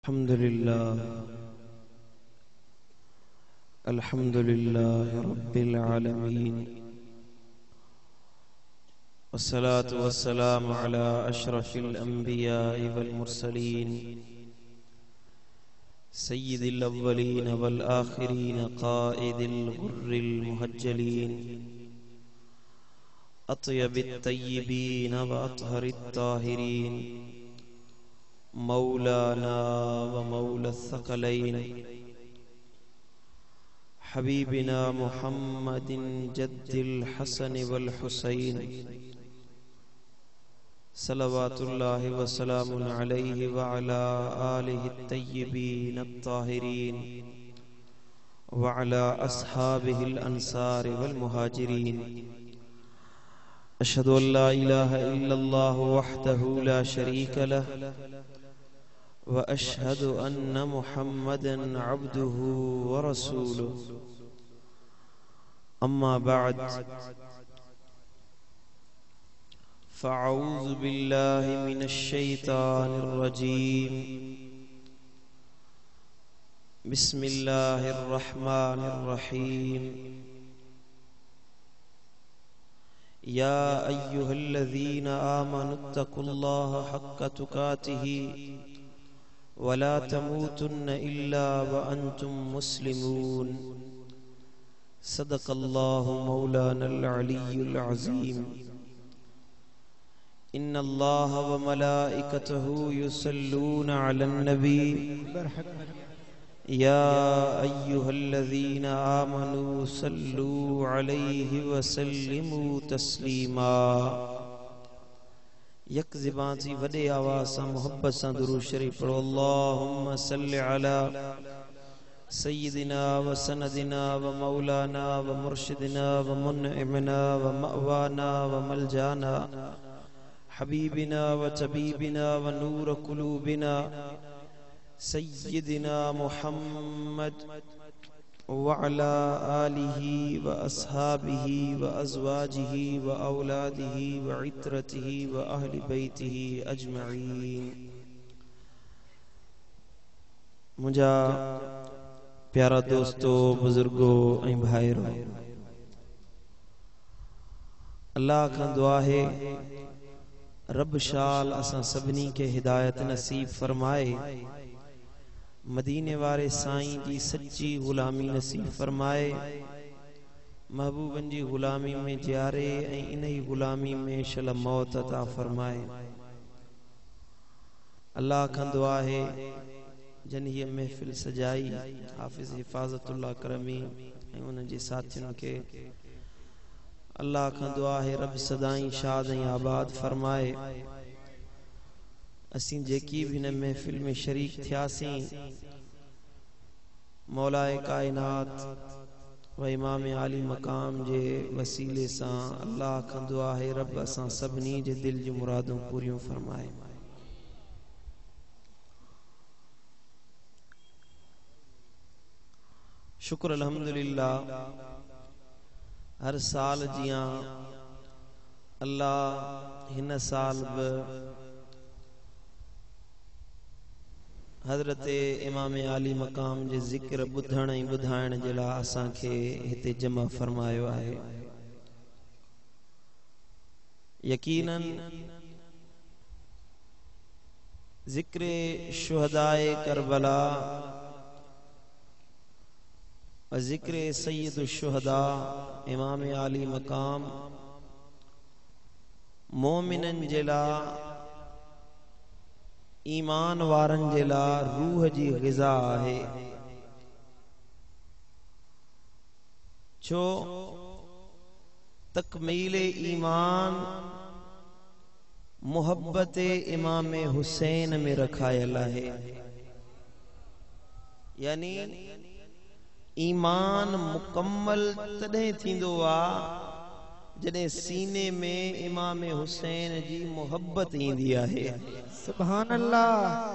अल्हम्दुलिल्लाह रब्बिल आलमीन वस्सलातु वस्सलामु अला अशरफिल अंबिया वल मुरसलीन सय्यिदिल अव्वलीन वल आखिरीन क़ाइदिल गुर्रिल मुहज्जलीन अत्यबित तय्यिबीन व अत्हरित ताहिरीन मौलाना व मौला थक़लैन हबीबिना मुहम्मदिन जद्दिल हसन वल हुसैन सल्लल्लाहु व सल्लम अलैहि व अला आलिहि तय्यिबीन अत्ताहिरीन व अला अस्हाबिहिल अंसार वल मुहाजिरीन अशहदु अल्ला इलाहा इल्लल्लाहु वहदहु ला शरीक लह व अशहदु अन्न मुहम्मदन अब्दुहु व रसूलुहु अम्मा बअद फ़अऊज़ु बिल्लाहि मिनश शैतानिर रजीम बिस्मिल्लाहिर रहमानिर रहीम या अय्युहल्लज़ीना आमनुत्तकुल्लाहा हक्का तुकातिही वला तमूतुन्न इल्ला व अंतुम मुस्लिमून सदक़ल्लाहु मौलानल अलियुल अज़ीम इन्नल्लाहा व मलाइकतहु युसल्लूना अलन नबी या अय्युहल्लज़ीना आमनू सल्लू अलैहि व सल्लिमू तस्लीमा यक ज़बान सी वडे आवाज़ से मोहब्बत से दुरूद शरीफ पढ़ो। अल्लाहुम्मा सल्लि अला सय्यिदिना व सनदिना व मौलाना व मुर्शिदिना व मुनइमना व मअवाना व मलजाना हबीबिना व तबीबिना व नूर कुलूबिना सय्यिदिना मुहम्मद व अला आलिहि व अस्हाबिहि व अज़वाजिहि व औलादिहि व इत्रतिहि व अहलि बैतिहि अजमईन। मुझा प्यारा दोस्तों, बुजुर्गों ऐं भाइरों, अल्लाह खां दुआ है रब शाल असां सभिनी के हिदायत नसीब फरमाए, मदीने वारे साईं जी सच्ची गुलामी नसीब फरमाए, महबूबन जी गुलामी में जियारे ऐं इन ही गुलामी में शल मौत अता फरमाए। अल्लाह खां दुआ है जन ये महफिल सजाई हाफिज हिफाजतुल्लाह करमी ऐं उन जे साथियुनि के अल्लाह खां दुआ है रब सदाई शाद ऐं आबाद फरमाए। असीं जेकी भी न महफिल में शरीक थियासीं, मौलाए कायनात व इमाम आली मकाम जे वसीले सां अल्लाह खां दुआ है रब असां सभिनी जे दिल जी मुरादूं पूरियूं फरमाए। शुक्र अल्हम्दुलिल्लाह, हर साल जियां अल्लाह हिन साल बि हज़रत इमाम आली मकाम जे ज़िक्र ॿुधण ऐं ॿुधाइण जे लाइ असांखे हिते जमा फरमायो आहे। यकीनन ज़िक्र शुहदाए करबला व ज़िक्र सय्यद शुहदा इमाम आली मकाम मोमिनन जे लाइ, ईमान वारन जे लाइ रूह जी ग़िज़ा आहे। छो तकमील ईमान मोहब्बत इमाम हुसैन में रखायल है। यानी ईमान मुकम्मल तॾहिं थींदो आहे जॾहिं सीने में इमाम हुसैन जी मोहब्बत ईंदी आहे। सुभान अल्लाह।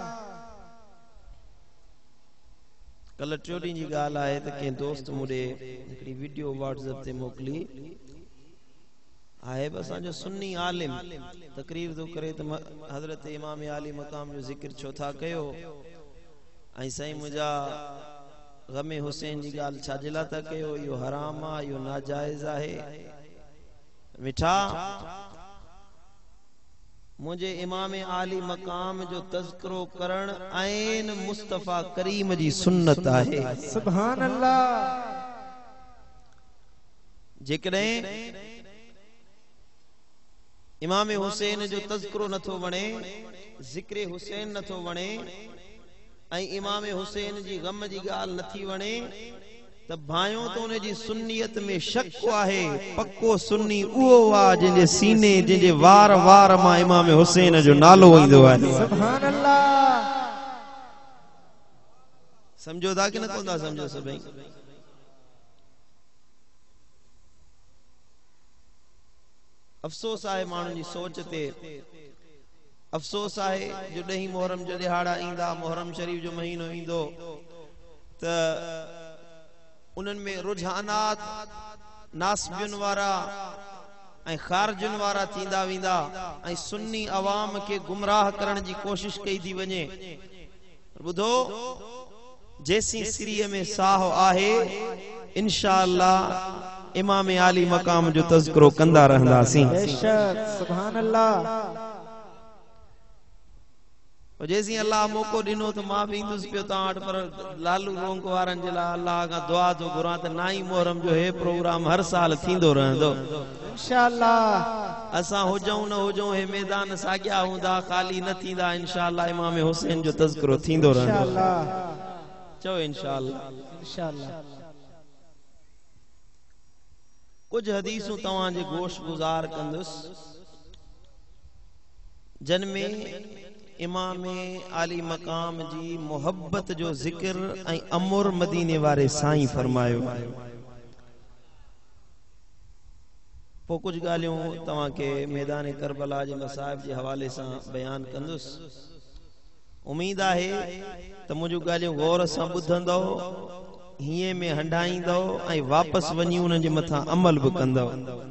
कल टियों ॾींहं जी ॻाल्हि आहे त कंहिं दोस्त मूंखे हिकिड़ी वीडियो व्हाट्सएप ते मोकिली आहे। असांजो सुन्नी आलिम तकरीर थो करे त हज़रत इमाम आली मकाम जो ज़िक्र छो था कयो, ऐं साईं मुझा गमे हुसैन जी गाल छाजिला था कयो यो हराम आ यो नाजायज आहे मिठा मुझे इमाम आली मकाम जो तज़किरो करण ऐन मुस्तफा करीम जी सुन्नत आहे सुभान अल्लाह जेकॾहिं इमाम हुसैन जो तज़किरो नथो वणे ज़िक्र हुसैन नथो वणे ऐं इमाम हुसैन जी गम जी गाल नथी वणे त भाइयों तो उन जी सुन्नियत में शक आहे पक्को सुन्नी उहो वा जिंजे सीने जिंजे वार वार मां इमाम हुसैन जो नालो ईंदो आहे सुभान अल्लाह समझो था कि न कोन था समझो सभई अफसोस आहे माण्हुनि जी सोच ते अफसोस आहे जो 10 मुहर्रम जो दिहाड़ा ईंदा मुहर्रम शरीफ जो महीनो ईंदो त उन्हनि में रुझानात नासबियुनि वारा ऐं खारजुनि वारा थींदा वेंदा ऐं सुन्नी अवाम के गुमराह करण जी कोशिश कई थी वञे ॿुधो जेसी सिरीअ में साह आहे इंशाअल्लाह इमाम आली मकाम जो तज़किरो कंदा रहंदासीं बेशक सुभान अल्लाह जैसी अल्लाह मौको दिनो तो मां भी इंदुस पियो ताट पर लालू रोंग वारन जे ला अल्लाह का दुआ तो गुरा त नाई मुहर्रम जो है प्रोग्राम हर साल थींदो रहंदो इंशाअल्लाह असा हुजऊं न हुजऊं हे मैदान साग्या हुंदा खाली न थींदा इंशाअल्लाह इमाम हुसैन जो तज़किरो थींदो रहंदो इंशाअल्लाह चो इंशाअल्लाह इंशाअल्लाह कुछ हदीसों तवा जे गोश गुजार कंदुस जन में इमाम आली मकाम जी मोहब्बत जो जिक्र ऐं अमुर मदीने वारे साईं फरमायो पो कुछ गालियों तवा के मैदान करबला जे मसाइब जे हवाले से बयान कंदुस उम्मीद आहे त मुझो गालियों गौर से बुधंदो हिये में हंडाईंदो ऐं वापस वनी उन जे मथा अमल भी कंदो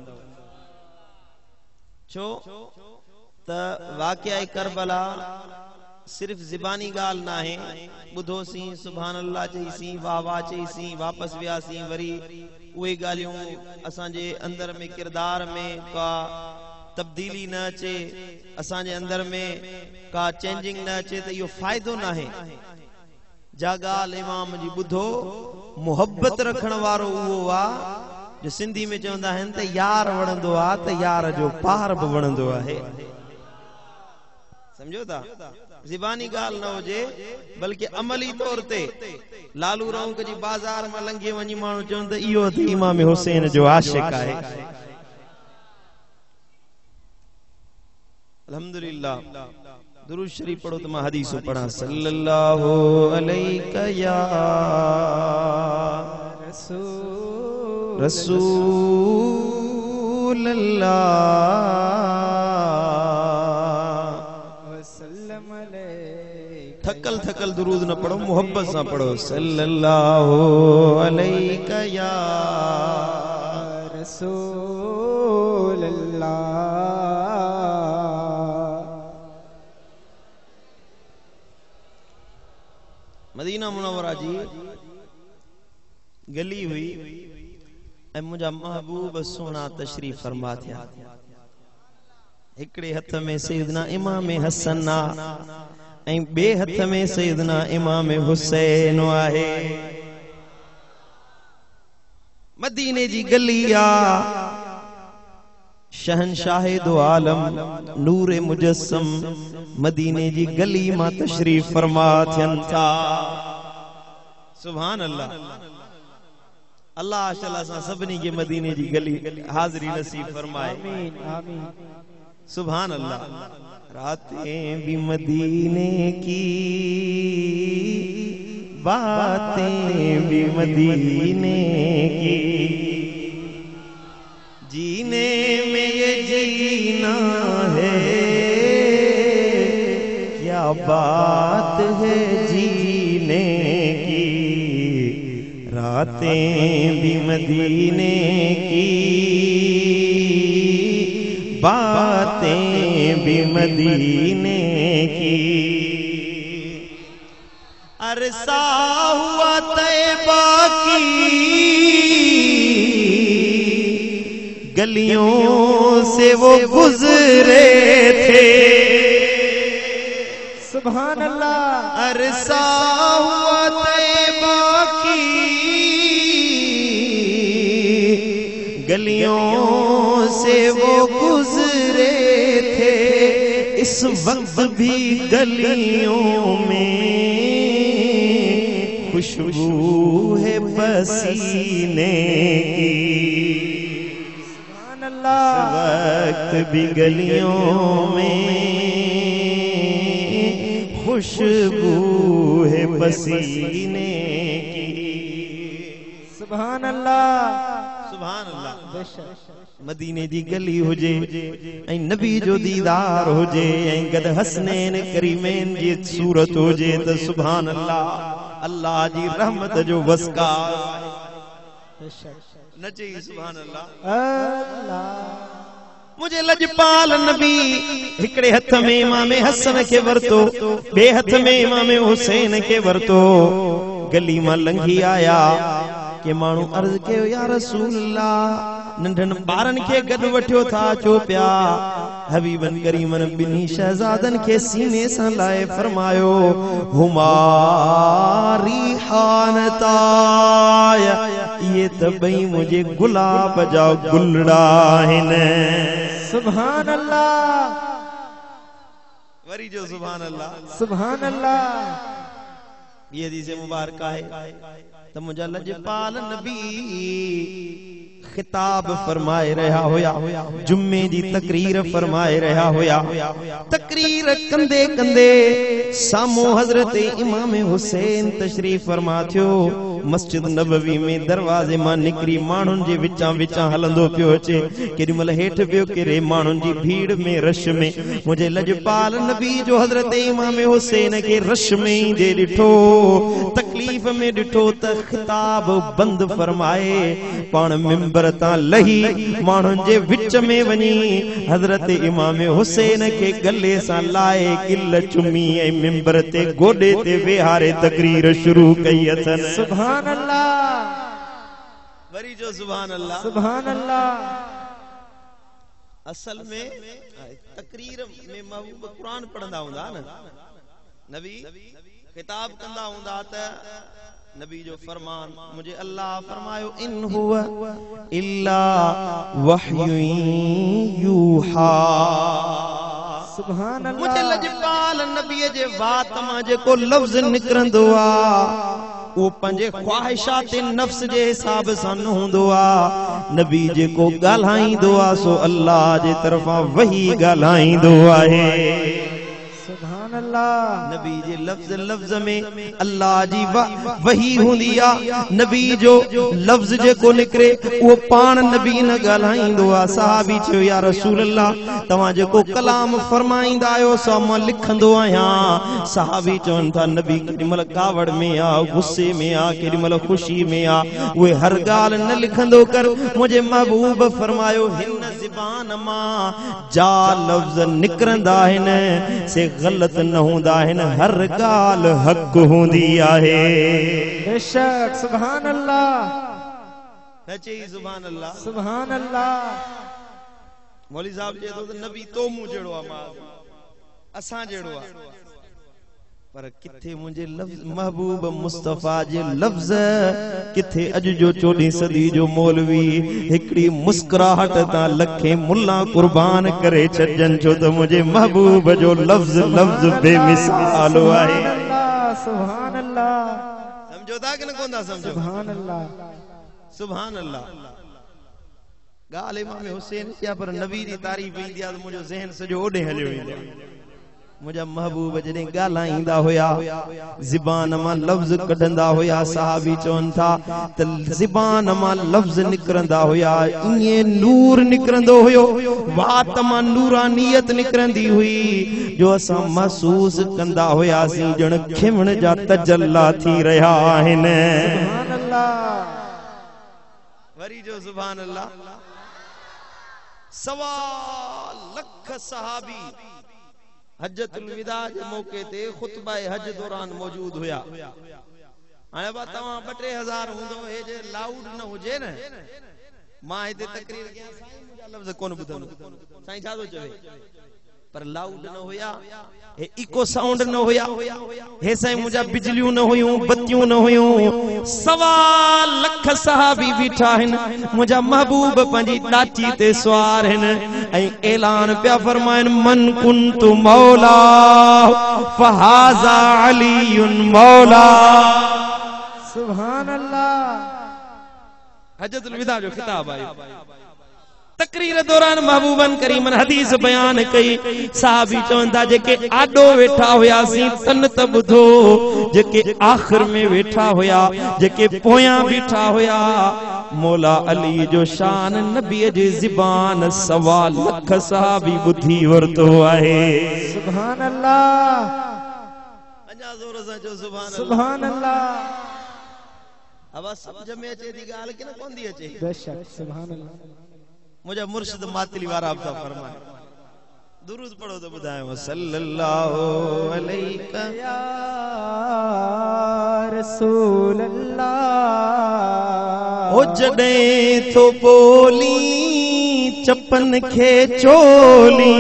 छो त वाक़या करबला सिर्फ ज़बानी गाल ना है बुधोसी सुभान अल्लाह चईसी वाह वाह चईसी वापस वियासी वरी उहे गालियों असांजे अंदर में किरदार में का तब्दीली न अचे असांजे अंदर में का चेंजिंग न अचे त इहो फ़ाइदो ना है जा गाल इमाम जी बुधो मोहब्बत रखण वारो उहो वा जो सिंधी में चवंदा आहिनि त यार वणंदो आ त यार जो पार भी वणंदो आहे समझो था ज़बानी गाल न होजे बल्कि अमली तौर ते लालू रौंक जी बाजार में लंघे वनी मानू चवन त इहो त इमाम हुसैन जो आशिक आहे अल्हम्दुलिल्लाह दुरूद शरीफ पढ़ो तो मैं हदीस पढ़ा सल्लल्लाहु अलैका या रसूल थकल थकल दुरूद न पढ़ो मोहब्बत से पढ़ो सल्लल्लाहु अलैका या रसूल मदीना मुनव्वरा जी गली हुई ऐं मुझा महबूब सोना तशरीफ फरमा थिया एकड़े हथ में सैयदना इमाम हसन ऐं बे हथ में सैयदना इमाम हुसैन आहे मदीने जी गली आ शहनशाह दो आलम नूर मुजस्सम मदीने जी गली मां तशरीफ फरमा थियन था सुभान अल्लाह अल्लाह अल्लाह सा सबनी के मदीने जी गली हाजिरी नसीब फरमाए आमीन आमीन सुभान अल्लाह रातें भी मदीने की बातें भी मदीने की जीने में ये जीना है क्या बात है जीने की रातें भी मदीने की बातें भी मदीने की अरसा हुआ तैबा की गलियों से वो गुजरे थे। सुभान अल्लाह। अरसा हुआ तैबा की गलियों से वो गुजरे थे। इस वक्त भी गलियों में खुशबू है पसीने की। सुभान अल्लाह। इस वक्त भी गलियों में खुशबू है पसीने की। सुभान अल्लाह। सुभान अल्लाह। बेशक मदीने दी गली हुजे ऐं नबी जो दीदार हुजे ऐं गद हसनैन करीमैन जी सूरत हुजे त सुभान अल्लाह। अल्लाह जी रहमत जो वस्कार बेशक न चई सुभान अल्लाह। अल्लाह। मुझे लजपाल नबी हिकड़े हथ में इमाम हसन के वरतो, बे हथ में इमाम हुसैन के वरतो। गली मां लंघी आया के माण्हू अर्ज कयो या रसूल अल्लाह, नंढन ॿारन खे गॾु वठियो था अचो पिया। हबीबन करीमन ॿिन्ही शहजादन खे सीने सां लाए फरमायो हुमारी हानताय, ये त ॿई मुझे गुलाब जा गुलड़ा आहिनि। सुभान अल्लाह। वरी जो सुभान अल्लाह। सुभान अल्लाह। ये हदीस मुबारक है त मुझा लजपाल नबी खिताब फरमाए रहा होया, जुम्मे जी तकरीर फरमाए रहा होया। तकरीर कंदे कंदे सामो हजरत इमाम हुसैन तशरीफ फरमा थियो। मस्जिद नबवी में दरवाजे मां निकरी माण्हुनि जे विचां विचां हलंदो पियो अचे। केॾी महिल हेठि पियो किरे माण्हुनि जी भीड़ में रश में। मुझे लजपाल नबी जो हजरत इमाम हुसैन के रश में ईंदे ॾिठो, तकलीफ़ में ॾिठो त खिताब बंदि फरमाए पाण मिंबर तां लही माण्हुनि जे विच में वञी हजरत इमाम हुसैन के गले सां लाए गिल चुमी ऐं मिंबर ते गोॾे ते वेहारे तकरीर शुरू कई अथनि। सुभान अल्लाह। वरी जो सुभान अल्लाह। सुभान अल्लाह। असल में तकरीर में महबूब कुरान पढ़ंदा हूंदा न, नबी खिताब कंदा हूंदा त नबी जो फरमान मुझे अल्लाह फरमायो इन हुआ इल्ला वह्यु यूहा। सुभान अल्लाह। मुझे लजपाल नबी जे वात मां जेको लफ्ज़ निकरंदो आ वो पंजे ख्वाहिशात नफ्स जे हिसाब सां न हूंदो आ। नबी जेको ॻाल्हाईंदो आ सो अल्लाह जे तरफ़ां वही ॻाल्हाईंदो आहे। सुभान अल्लाह। नबी जे लफ्ज़ लफ्ज़ में अल्लाह जी वही हुंदी आ। नबी जो लफ्ज़ जेको निकरे वो पाण नबी न ॻाल्हाईंदो आ। सहाबी चयो या रसूल अल्लाह, तव्हां जेको कलाम फरमाईंदा आहियो सो मां लिखंदो आहियां। सहाबी चवनि था नबी केॾी महिल कावड़ में आ, गुस्से में आ, केॾी महिल ख़ुशी में आ, उहे हर ॻाल्हि न लिखंदो कर। मुंहिंजे महबूब फरमायो हिन ज़बान मां जा लफ्ज़ निकरंदा आहिनि से गलत न हूंदा आहिनि, हर ॻाल्हि हक़ हूंदी आहे। बेशक। सुभान अल्लाह। न चई सुभान अल्लाह। सुभान अल्लाह। मौलवी साहब चए थो त नबी तो मूं जहिड़ो आहे, मां असां जहिड़ो आहे, पर किथे मुझे लफ्ज़ महबूब मुस्तफा जे लफ्ज़, किथे अज जो 14वीं सदी जो मौलवी हिकड़ी मुस्कुराहट ता लखे मुल्ला कुर्बान करे छजन, छो तो मुझे महबूब जो लफ्ज़ लफ्ज़ बेमिसाल आहे। सुभान अल्लाह। समझो था कि न कोंदा समझो? सुभान अल्लाह। सुभान अल्लाह। गाल इमाम हुसैन या पर नबी दी तारीफ ईंदी आ त मुझो ज़हन सजो ओडे हलियो ईंदो। मुझा महबूब जॾहिं ॻाल्हाईंदा हुया ज़बान मां लफ्ज़ कढंदा हुया, सहाबी चवनि था त ज़बान मां लफ्ज़ निकरंदा हुया, ईअं नूर निकरंदो हुयो, वात मां नूरानियत निकरंदी हुई जो असां महसूस कंदा हुयासीं ॼण खिमण जा तजल्ला थी रहिया आहिनि। सुभान अल्लाह। वरी जो सुभान अल्लाह। 1.25 लख सहाबी हजतुल विदा जे मौके ते खुतबा हज दौरान मौजूद हुया हाणे बा तव्हां 2-3000 हूंदो हे जे लाउड न हुजे न मां हिते तकरीर कयां साईं मुंहिंजा लफ़्ज़ कोन ॿुधंदो साईं छा थो चवे पर लाउड न हुया हे इको साउंड न हुया हे साईं मुंहिंजा बिजलियूं न हुयूं बत्तियूं न हुयूं 1.25 लख सहाबी बीठा आहिनि मुंहिंजा महबूब पंहिंजी ॾाची ते सवार आहिनि ऐं ऐलान पिया फरमाइनि मन कुंतु मौला फहाज़ा अलीयुन मौला सुभान अल्लाह हजतुल विदा जो खिताब आयो तकरीर दौरान महबूबन करीमन हदीस बयान कई साहबी चवंदा जेके आडो वेठा हुयासीं तन त बुधो जेके आखिर में वेठा हुया जेके पोयां बीठा हुया मौला अली जो शान नबी जी ज़बान 1.25 लख साहबी बुधी वरतो आहे सुभान अल्लाह अञा जोर सां चओ सुभान अल्लाह आवाज समझ में अचे थी ॻाल्हि कि न कोन थी अचे बेशक सुभान अल्लाह मुझे मुर्शिद मातली वारा था फरमाए दुरूद पढ़ो तो बुधायो सल्लल्लाहु अलैहि या रसूल अल्लाह ओ जडे तो बोली चपन खे चोली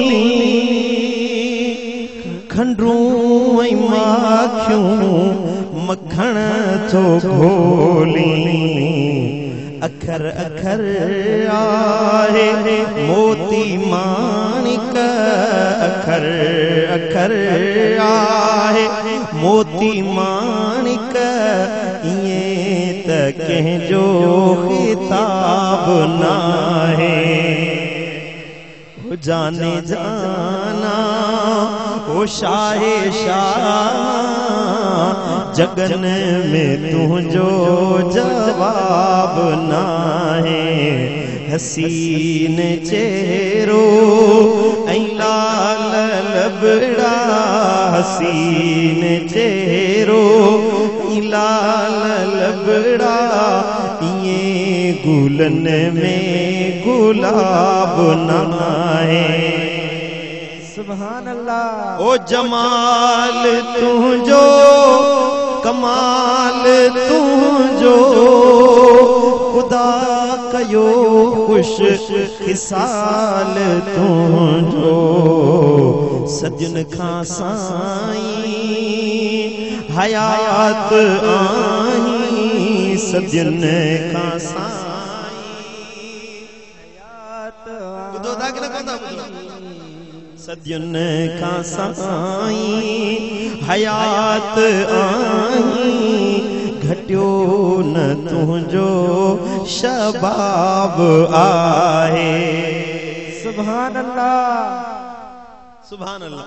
खंडरूं ऐं माखियूं मखण तो घोली अखर अखर आहे मोती माणिक अखर अखर आहे मोती माणिक इएं त कंहिंजो खिताब नाहे जाने जाना ओ शाहे शाह जगन में तुझो जवाब नाहे हसीन चेहरो ऐं लाल लबड़ा हसीन चेहरो ऐं लाल लबड़ा इएं गुलन में गुलाब नाहे सुभान अल्लाह ओ जमाल तुझो कमाल तुझो खुदा कयो खुश खिसाल तुझो सजन खां साईं हयात आहीं सजन खां साईं हयात बुधो था कि न कोन था बुधो सजन खां साईं हयात आहीं घटियो न तुझो शबाब आहे सुभान अल्लाह सुभान अल्लाह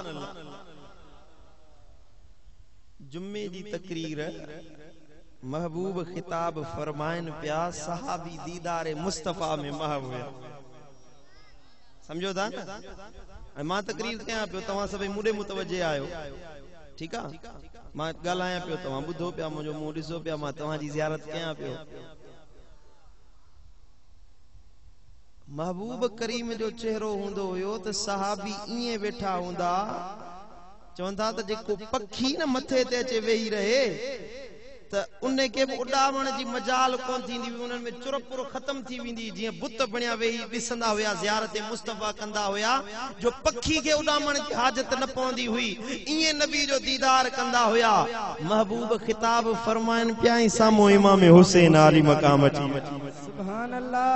जुम्मे जी तकरीर महबूब खिताब फरमाइन पिया सहाबी दीदार मुस्तफा में महब हुया समझो था मां तकरीर कयां पियो तव्हां सभई मूडे मुतवजे आयो ठीक है मां गालाया पियो तव्हां बुधो पिया मुझो मुंह ॾिसो पिया मां तव्हांजी ज़ियारत कयां पियो महबूब करीम जो चेहरो हुंदो हुयो त सहाबी इएं वेठा हुंदा चवंदा त जेको पखी न मथे ते अचे वेही रहे त उन्हें के उड़ावण जी मजाल कोन थींदी उन्हनि में चुरपुर खत्म थी वेंदी जीअं बुत बणिया वेही ॾिसंदा हुया ज़ियारत मुस्तफा कंदा हुया जो पखी के उड़ावण जी हाजत न पवंदी हुई इएं नबी जो दीदार कंदा हुया महबूब खिताब फरमाइन पिया ऐं साम्हूं इमाम हुसैन आली मकाम अची सुभान अल्लाह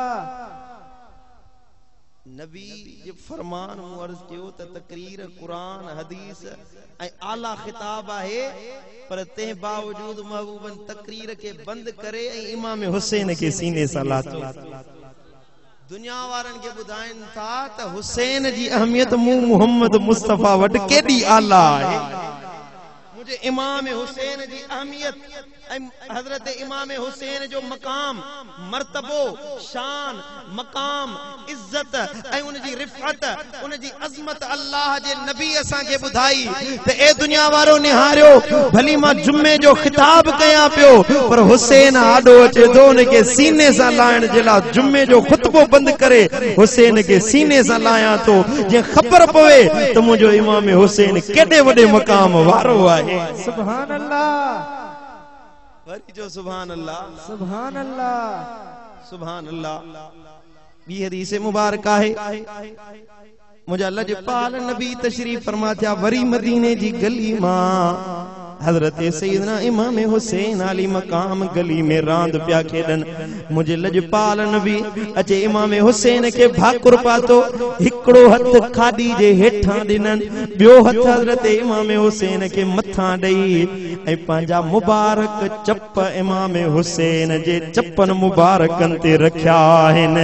नबी जे फरमान मूं अर्ज़ कियो त तकरीर कुरान हदीस ऐं आला खिताब आहे पर ते बावजूद महबूबन तकरीर के बंद करे ऐं इमाम हुसैन के सीने सां लातो दुनिया वारन के बुधाइन था त हुसैन जी अहमियत मूं मोहम्मद मुस्तफा वट केडी आला आहे मुझे इमाम हुसैन जी अहमियत हजरत इमाम हुसैन जो मकाम मर्तबो शान मकाम इज्जत उन जी रिफ़त उन जी अज़मत अल्लाह जे नबी असां के बुधाई ते ए दुनिया वारो निहारियो भली मां जुम्मे जो खिताब कया पियो पर हुसैन आडो अचे तो उन के सीने से लाइण जे ला जुम्मे जो खुतबो बंद करे हुसैन के सीने से लाया तो जे खबर पवे तो मुझो इमाम हुसैन केडे वडे मकाम वारो आहे सुभान अल्लाह वरी जो सुभान अल्लाह सुभान अल्लाह सुभान अल्लाह बी हदीस मुबारक है मुझा लजपाल नबी तशरीफ फरमा था वरी मदीने जी गली मां हजरत सैयदना इमाम हुसैन अली मकाम गली में रांद प्या खेडन मुझे लजपाल नबी अचे इमाम हुसैन के भाकुर पातो हिकड़ो हथ खादी जे हेठां दिनन बियो हथ हजरत इमाम हुसैन के मथा दई ए पांजा मुबारक चप इमाम हुसैन जे चपन मुबारकन ते रखया आहिन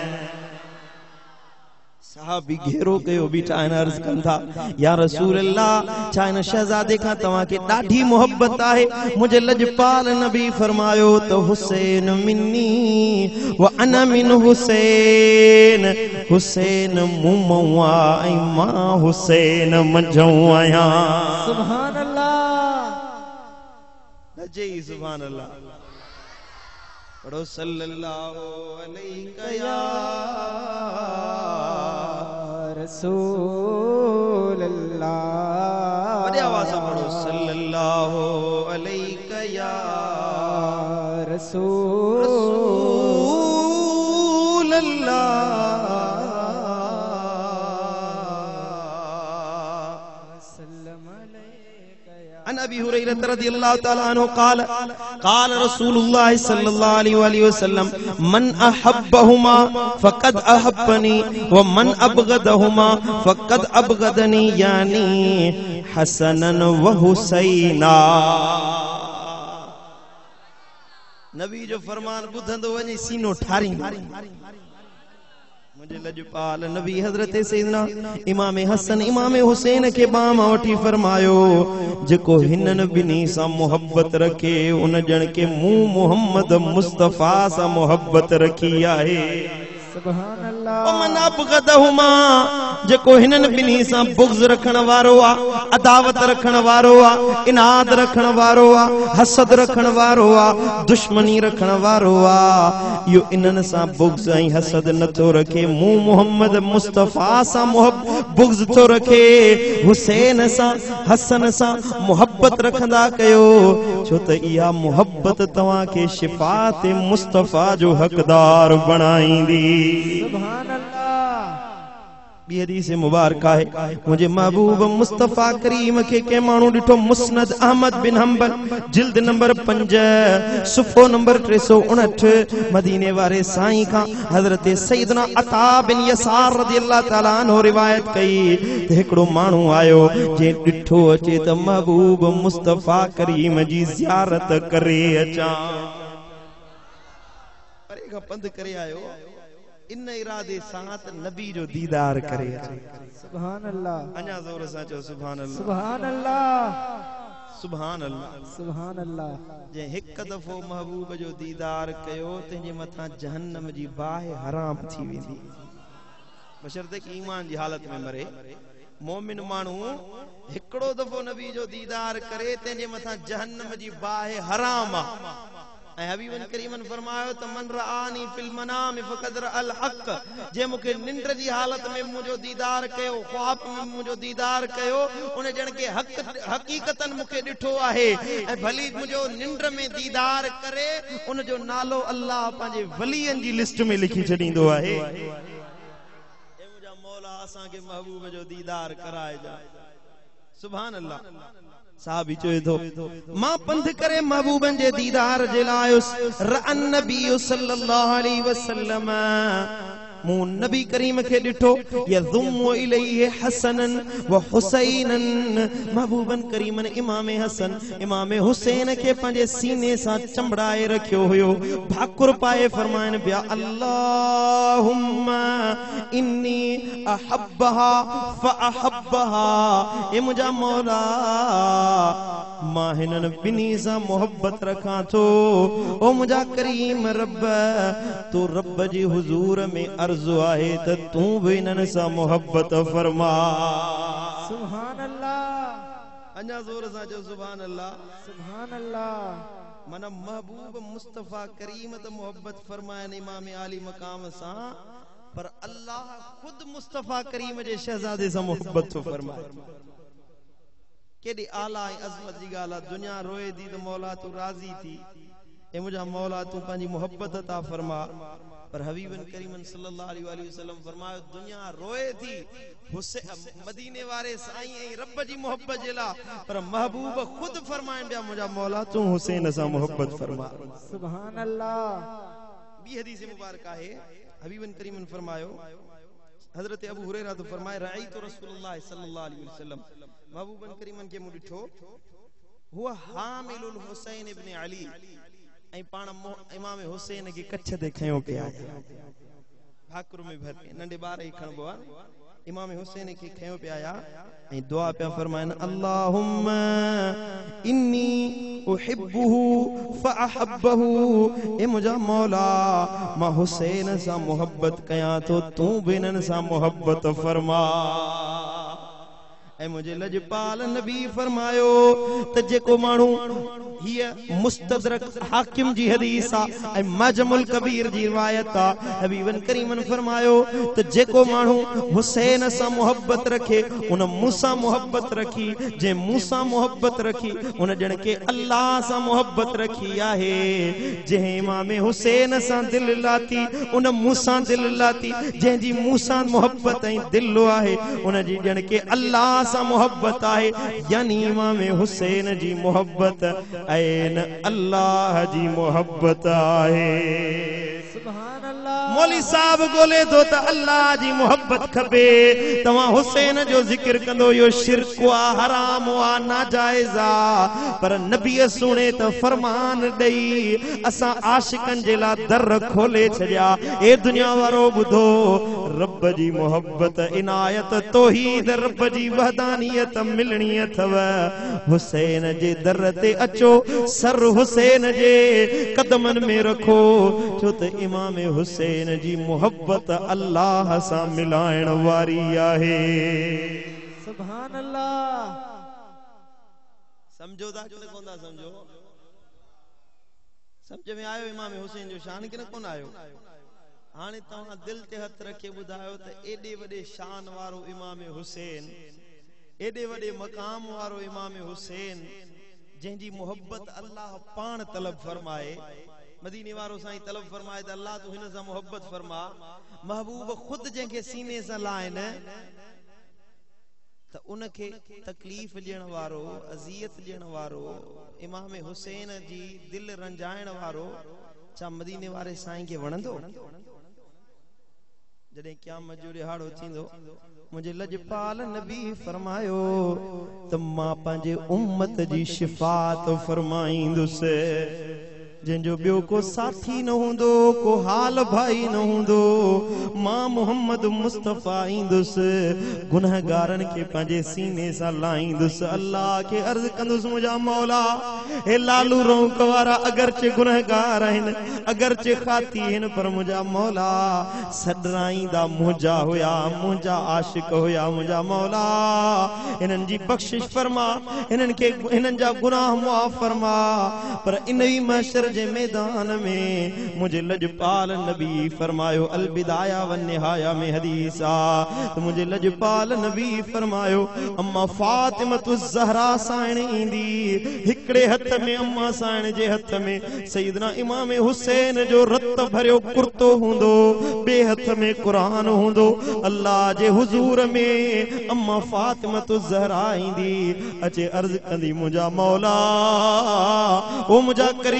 साहबी घेरो कयो बीठा आहिनि अर्ज़ कनि था या रसूल अल्लाह छा इन शहजादे खां तव्हां खे ॾाढी मोहब्बत आहे मुझे लजपाल नबी फरमायो त हुसैन मिन्नी व अना मिन हुसैन हुसैन मुमवा ऐं मां हुसैन मंझो आहियां सुभान अल्लाह जी सुभान अल्लाह पढ़ो सल्लल्लाहु अलैहि या रसूल अल्लाह बड़ी आवाज से पढ़ो सल्लल्लाहु अलैहि या रसूल अल्लाह عن ابي هريره رضي الله تعالى عنه قال رسول الله صلى الله عليه وسلم من احبهما فقد احبني ومن ابغضهما فقد ابغضني يعني حسنا وحسينا नबी जो फरमान बुधंदो वने सीनो ठारी मुझे लजपाल नबी हजरत सैयदना इमाम हसन इमाम हुसैन के बाम वठी फरमायो जेको हिनन बिनी सा मोहब्बत रखे उन जण के मुंह मोहम्मद मुस्तफा सा मोहब्बत रखी आहे सुभान अल्लाह ओ मन अबगदहुमा जेको हिनन बिनी सा बुग़्ज़ रखण वारो आ अदावत रखण वारो आ इनाद रखण वारो आ हसद रखण वारो आ दुश्मनी रखण वारो आ यो इनन सा बुग़्ज़ ऐं हसद नथो रखे मुंह मोहम्मद मुस्तफा सा बुग़्ज़ थो रखे हुसैन सा हसन सा मोहब्बत रखंदा कयो छो त इहा मोहब्बत तव्हां के शिफात मुस्तफा जो हकदार बणाईंदी सुभान अल्लाह बी हदीस मुबारक है मुझे महबूब मुस्तफा करीम के मानू डिठो मुस्नद अहमद बिन हंबल जिल्द नंबर 5 सुफ़ो नंबर 359 मदीने वारे साईं का हजरत सैयदना अता बिन यसार रज़ियल्लाहु ताला अन्हु रिवायत कई एकड़ो मानू आयो जे डिठो अचे त महबूब मुस्तफा करीम जी ज़ियारत करे अचा परे का पंध करे आयो इन इरादे साथ नबी जो दीदार करे सुभान अल्लाह अञा जोर सां चओ सुभान अल्लाह सुभान अल्लाह सुभान अल्लाह सुभान अल्लाह जे हिक दफ़ो महबूब जो दीदार कयो तंहिंजे मथां जहन्नम जी बाहि हराम थी वेंदी बशर्ते कि ईमान जी हालत में मरे मोमिन मानू हिकड़ो दफ़ो नबी जो दीदार करे तंहिंजे मथां जहन्नम जी बाहि हराम आ हबीबन करीमन फरमायो त मन रआनी फिल मनाम फक़द रअल हक़ जे मुखे निंड जी हालत में मुझो दीदार कयो ख्वाब में मुझो दीदार कयो उन जण के हकीकतन मुखे डिठो आहे ए भली मुझो निंड में दीदार करे उन जो नालो अल्लाह पांजे वलियन जी लिस्ट में लिखी छडींदो आहे ए मुझा मौला असा के महबूब जो दीदार कराए जा सुभान अल्लाह साहबी चोए थो मां पंध करे महबूबन जे दीदार जे लायुस रअन नबी सल्लल्लाहु अलैहि वसल्लम मु नबी करीम के डिठो यज़ुम्मु इलैहि हसनन व हुसैनन महबूबन करीमन इमाम हसन इमाम हुसैन के पंजे सीने सा चंबड़ाए रखियो हुयो भाकुर पाए फरमाइन बिया अल्लाहुम्मा इन्नी अहब्बहा फअहब्बहा ए मुझा मौला मां हिनन बिनी सा मोहब्बत रखा तो ओ मुझा करीम रब तो रब जी हुजूर में अर्ज़ु आहे त तू भी हिनन सा मोहब्बत फरमा सुभान अल्लाह अन्या जोर सा जो सुभान अल्लाह सुभान अल्लाह मना महबूब मुस्तफा करीम त मोहब्बत फरमाए इमाम आली मकाम सा पर अल्लाह खुद मुस्तफा करीम जे शहजादे सा मोहब्बत फरमाए केडी आला अजमत जी गाला दुनिया रोए दी तो मौला तू राजी थी ए मुझा मौला तू पांजी मोहब्बत अता फरमा पर हबीबन करीमन सल्लल्लाहु अलैहि वसल्लम फरमायो दुनिया रोए थी मदीने वाले साईं ए रब जी मोहब्बत जेला पर महबूब खुद फरमाए बिया मुझा मौला तू हुसैन सा मोहब्बत फरमा सुभान अल्लाह बी हदीस मुबारक है हबीबन करीमन फरमायो हजरत अबू हुरैरा तो फरमाए रअयतु रसूलुल्लाह सल्लल्लाहु अलैहि वसल्लम महबूबन करीमन के मुडिठो हुआ हामिलुल हुसैन इब्न अली ऐ पाण इमाम हुसैन के कच्छ दे खयो पे आया भाकुर में भर के नंढे बार ही खणबो इमाम हुसैन के खयो पे आया ऐ दुआ पे फरमाइन अल्लाहुम्मा इन्नी उहिब्बुहु फअहब्बहु ए मुझा मौला मां हुसैन सा मोहब्बत कया तो तू भी इनन सा मोहब्बत फरमा ऐ मुझे लजपाल नबी फरमायो त जेको मानू हिय मुस्तदरक हाकिम जी हदीस आ ऐ मजमुल कबीर जी रिवायत आ हबीबन करीमन फरमायो त जेको मानू हुसैन सा मोहब्बत रखे उन मूसा मोहब्बत रखी जे मूसा मोहब्बत रखी उन जण के अल्लाह सा मोहब्बत रखी आहे जे इमाम हुसैन सा दिल लाती उन मूसा दिल लाती जे जी मूसा मोहब्बत ऐ दिल आहे उन जी जण के अल्लाह सा मोहब्बत आहे यानी इमाम हुसैन जी मोहब्बत ऐन अल्लाह जी मोहब्बत आहे सुभान अल्लाह मौली साहब गोले तो त अल्लाह जी मोहब्बत खपे तवा हुसैन जो जिक्र कंदो यो शिरक वा हराम वा नाजायज आ पर नबी सुने त फरमान दई असा आशिकन जे ला दर खोले छया ए दुनिया वारो बुधो रब जी मोहब्बत इनायत तौहीद रब जी वहदानियत मिलनी अथव हुसैन जे दर ते अचो सर हुसैन जे कदमन में रखो छो त इमाम हुसैन जी मोहब्बत अल्लाह सा मिलाइण वारी आहे सुभान अल्लाह समझो दा कि कोन दा समझो समझ में आयो इमाम हुसैन जो शान कि न कोन आयो हाने तवा दिल ते हथ रखे बुधायो त एडे वडे शान वारो इमाम हुसैन एडे वडे मकाम वारो इमाम हुसैन जेंजी मोहब्बत अल्लाह पान तलब फरमाए मदीने वारो साईं तलब फरमाए त अल्लाह तू हिन सा मोहब्बत फरमा महबूब खुद जेके सीने सा लाइन त उनके तकलीफ ॾियण वारो अज़ियत ॾियण वारो इमाम हुसैन जी दिल रंजाइण वारो छा मदीने वारे साईं के वणंदो जॾहिं क़यामत जो ॾिहाड़ो थींदो मुझे लजपाल नबी फरमायो त मां पंहिंजे उम्मत जी शिफात फरमाईंदुसि जिंजो बियो को साथी न हुंदो को हाल भाई न हुंदो मां मोहम्मद मुस्तफा इंदुस गुनहगारन के पंजे सीने सा लाइंदुस अल्लाह के अर्ज कंदुस मुझा मौला हे लालू रौंक वारा अगरचे गुनहगार हन अगरचे खाती हन पर मुझा मौला सदराईंदा मुझा होया मुझा आशिक होया मुझा मौला इनन जी बख्शिश फरमा इनन के इनन जा गुनाह माफ फरमा पर इनई महशर जे मैदान में मुझे लजपाल नबी फरमायो अल बिदाया व निहाया में हदीस आ तो मुझे लजपाल नबी फरमायो अम्मा फातिमा तु ज़हरा साइण इंदी हिकड़े हथ में अम्मा साइण जे हथ में सैयदना इमाम हुसैन जो रत भरियो कुर्तो हुंदो बे हथ में कुरान हुंदो अल्लाह जे हुजूर में अम्मा फातिमा तु ज़हरा इंदी अचे अर्ज कंदी मुझा मौला ओ मुझा करीम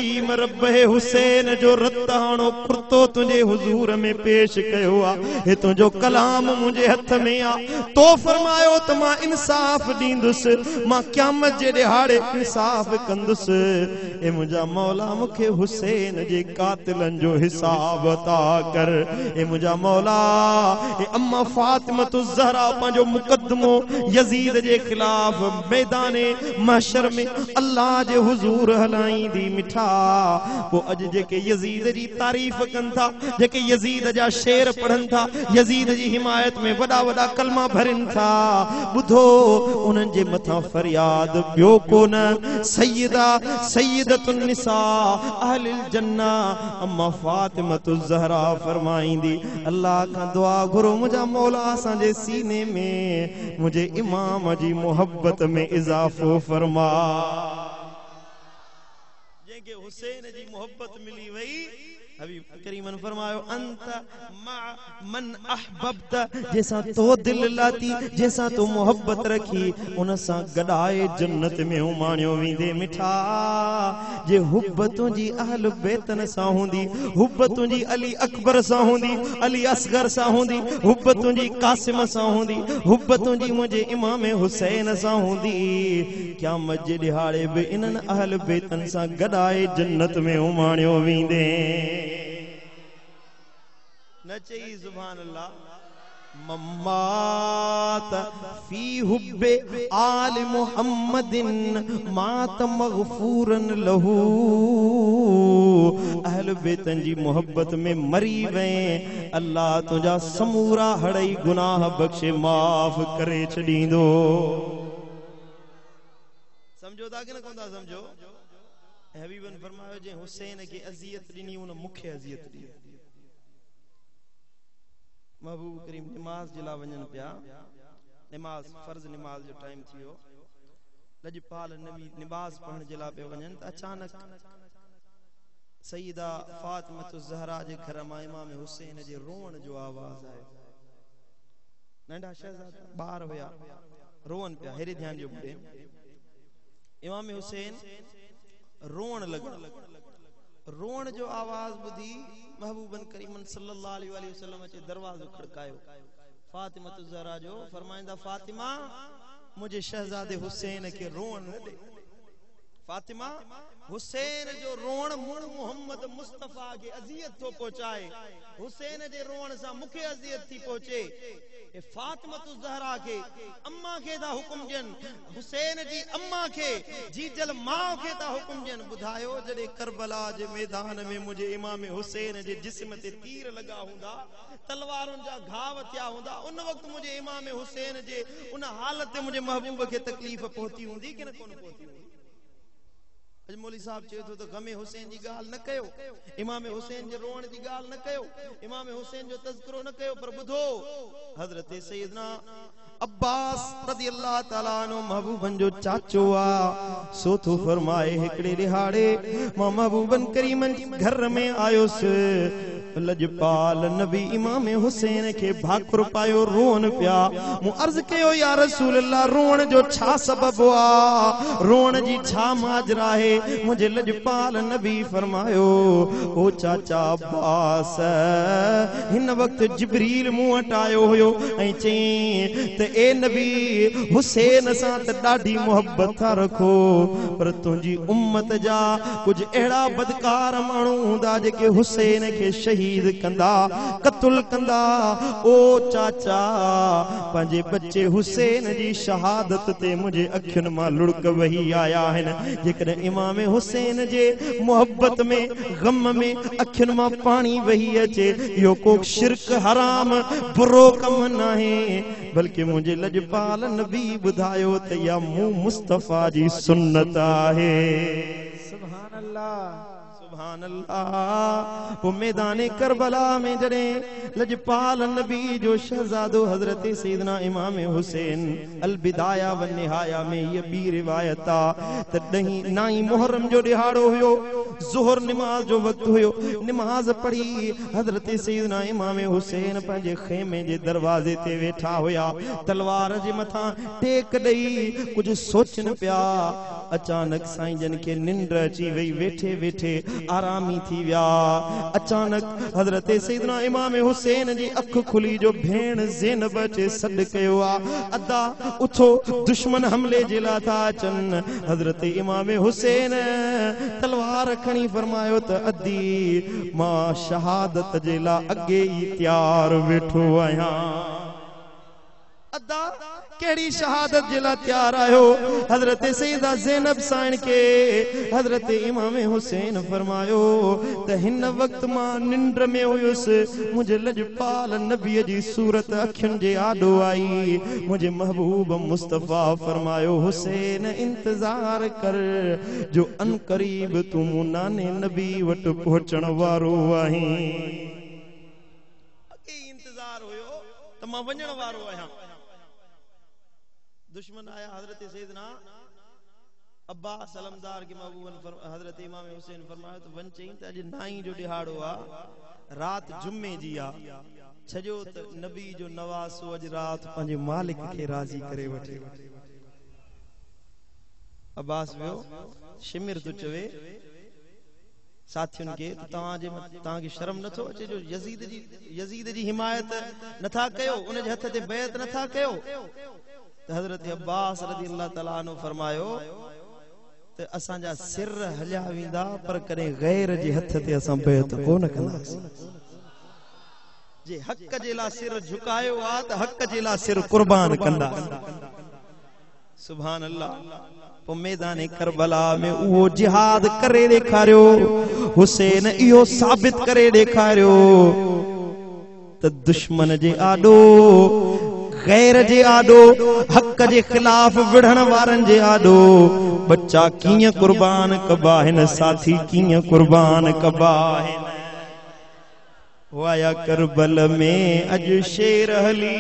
रब है हुसैन जो रताणो कुर्तो तुझे हुजूर में पेश कयो आ हे तुझो कलाम मुझे हथ में आ तो फरमायो त मां इंसाफ दींदुस मां क़यामत जे दिहाड़े इंसाफ कंदुस ए मुझा मौला मुखे हुसैन जे कातिलन जो हिसाब अता कर ए मुझा मौला ए अम्मा फातिमा ज़हरा पंहिंजो मुकदमो यजीद जे खिलाफ मैदाने महशर में अल्लाह जे हुजूर हलाईंदी मिठा वो अज जेके यजीद जी तारीफ कन था जेके यजीद जा शेर पढ़न था यजीद जी हिमायत में वडा वडा कलमा भरन था बुधो उनन जे मथा फरियाद बियो कोन सय्यदा सय्यदतुन निसा अहलिल जन्ना अम्मा फातिमा ज़हरा फरमाईंदी अल्लाह का दुआ घुरो मुझा मौला असांजे सीने में मुझे इमाम जी मोहब्बत में इजाफो फरमा जेके हुसैन जी मोहब्बत मिली वई हबीब करीमन फरमायो अंत मा मन अहबब्त जैसा तो दिल लाती जैसा तो मोहब्बत रखी उन सा गडाए जन्नत में उमाणियो विंदे मिठा जे हुब्ब तुंजी अहल बैतन सा हुंदी हुब्ब तुंजी अली अकबर सा हुंदी अली असगर सा हुंदी हुब्ब तुंजी कासिम सा हुंदी हुब्ब तुंजी मुझे इमाम हुसैन सा हुंदी क़यामत जे दिहाड़े बि इनन अहल बैतन सा गडाए जन्नत में उमाणियो विंदे न चई सुभान अल्लाह मम्मात फी हुब्बे आल मुहम्मदिन मात मगफूरन लहू अहल बैतन जी मोहब्बत में मरी वे अल्लाह तुझा समूरा हड़ई गुनाह बख्शे माफ करे छडींदो समझो था कि न कोंदा समझो हबीबन फरमायो जे हुसैन के अजियत दिनी उन मुखे अजियत दी महबूब करीम नमाज जिला वजन पिया नमाज फर्ज नमाज जो टाइम थियो लजपाल नबी नमाज पढ़न जिला पे वजन त अचानक सईदा फातिमा ज़हरा जे घर मां इमाम हुसैन जे रोण जो आवाज आयो नंढा शहजादा बाहर होया रोवन पिया हेरे ध्यान जो बुढ़े इमाम हुसैन रोण लगा रोण जो आवाज बुधी महबूबन करीमन सल्लल्लाहु अलैहि वसल्लम अचे दरवाजो खड़कायो फातिमा ज़हरा जो फरमाइंदा फातिमा मुझे शहजादे हुसैन के रोण न दे फातिमा हुसैन जो रोण मुड़ मोहम्मद मुस्तफा के अजियत तो पहुंचाए हुसैन जे रोण सा मुखे अजियत थी पहुंचे ए फातिमा ज़हरा के अम्मा के दा हुक्म जन हुसैन जी अम्मा के जीजल मां के दा हुक्म जन बुधायो जडे करबला जे मैदान में मुझे इमाम हुसैन जे जिस्म ते तीर लगा हुंदा तलवारुन जा घाव थिया हुंदा उन वक्त मुझे इमाम हुसैन जे उन हालत ते मुझे महबूब के तकलीफ पहुंची हुंदी कि न कोन पहुंची अज मौली साहब चए तो गमे हुसैन जी गाल न कयो इमाम हुसैन जे रोण जी गाल न कयो इमाम हुसैन जो तज़किरो न कयो पर बुधो हजरत सैयदना अब्बास रज़ी अल्लाह ताला अन्हु महबूबन जो चाचो आ सो तो फरमाए हिकड़े दिहाड़े मां महबूबन करीमन घर में आयोस लजपाल नबी इमाम हुसैन के भाकुर पायो रोन पिया मु अर्ज कयो या रसूल अल्लाह रोण जो छा सबब आ रोण जी छा माजरा है मुझे लजपाल नबी फरमायो ओ चाचा अब्बास हिन वक्त जिब्रील मु वट आयो होयो ऐं चई त ए नबी हुसैन सा त ॾाढी मोहब्बत था रखो पर तुंहिंजी उम्मत जा कुछ अहिड़ा बदकार माण्हू हूंदा जेके हुसैन के शहीद कंदा कत्ल कंदा ओ चाचा पंहिंजे बच्चे हुसैन जी शहादत ते मुझे अखियुनि मां लुड़क वही आया आहिनि जेकॾहिं इमाम हुसैन जे मोहब्बत में गम में अखियुनि मां पानी वही अचे इहो को शिरक हराम बुरो कम नाहे बल्कि मुझे लजपाल नबी बुधायो त या मु मुस्तफा जी सुन्नत आहे सुभान अल्लाह सुभान अल्लाह वो मैदाने करबला में जड़े लजपाल नबी जो शहजादो हजरत सैयदना इमाम हुसैन अल बिदाया व निहाया में ये भी रिवायत आ त दही नाई मुहर्रम जो दिहाड़ो हुयो ज़ोहर नमाज जो वक्त हुयो नमाज पढ़ी हजरत सैयदना इमाम हुसैन पंहिंजे खेमे जे दरवाजे ते वेठा हुया तलवार जे मथा टेक दई कुछ सोचन पिया अचानक साईं जन के निंड अची वई वेठे वेठे आरामी थी विया। अचानक हजरत सैयदना इमाम हुसैन जी अख खुली जो भेण ज़ैनब चे सॾ कयो आ अदा उथो दुश्मन हमले जे लाइ था अचनि। हजरत इमाम हुसैन तलवार खणी फरमायो त अदी मां शहादत जे लाइ अॻे ई तैयार वेठो आहियां। अदा केड़ी शहादत जे लाइ तैयार आयो? हजरत सैयदा ज़ैनब साइन के हजरत इमाम हुसैन फरमायो त हिन वक्त मां निंड में हुयुसि, मुझे लजपाल नबी जी सूरत अखियुनि जे आॾो आई। मुझे महबूब मुस्तफा फरमायो हुसैन इंतजार कर जो अन करीब तू नाने नबी वट पहुचण वारो आहीं। इंतजार हुयो त मां वञण वारो आहियां। दुश्मन आया हजरत सैयदना अब्बास सलमदार के महबूबन हजरत इमाम हुसैन फरमायो तो वन चई त अज नाई जो दिहाड़ो आ, रात जुम्मे जी आ, छजो त नबी जो नवासो अज रात पंहिंजे मालिक के राजी करे वठे। अब्बास वियो शिमिर तो चवे साथियुनि के तव्हां खे शर्म नथो अचे जो यजीद जी हिमायत नथा कयो, उन जे हथ ते बैत नथा कयो? हजरत अब्बास रज़ी अल्लाह ताला अन्हु फरमायो त असां जा सिर हलिया वेंदा पर कॾहिं गैर जे हथ ते असां बैत कोन कंदासीं। जे हक़ जे लाइ सिर झुकायो आ त हक़ जे लाइ सिर कुर्बान कंदासीं। सुभान अल्लाह। पो मैदान करबला में उहो जिहाद करे ॾेखारियो। हुसैन इहो साबित करे ॾेखारियो त दुश्मन जे आॾो, गैर जे आॾो, हक़ जे खिलाफ विढ़ण वारनि जे आॾो बच्चा कीअं कुर्बान कबा आहिनि, साथी कीअं कुर्बान कबा आहिनि। वाया करबल में अॼु शेर हली।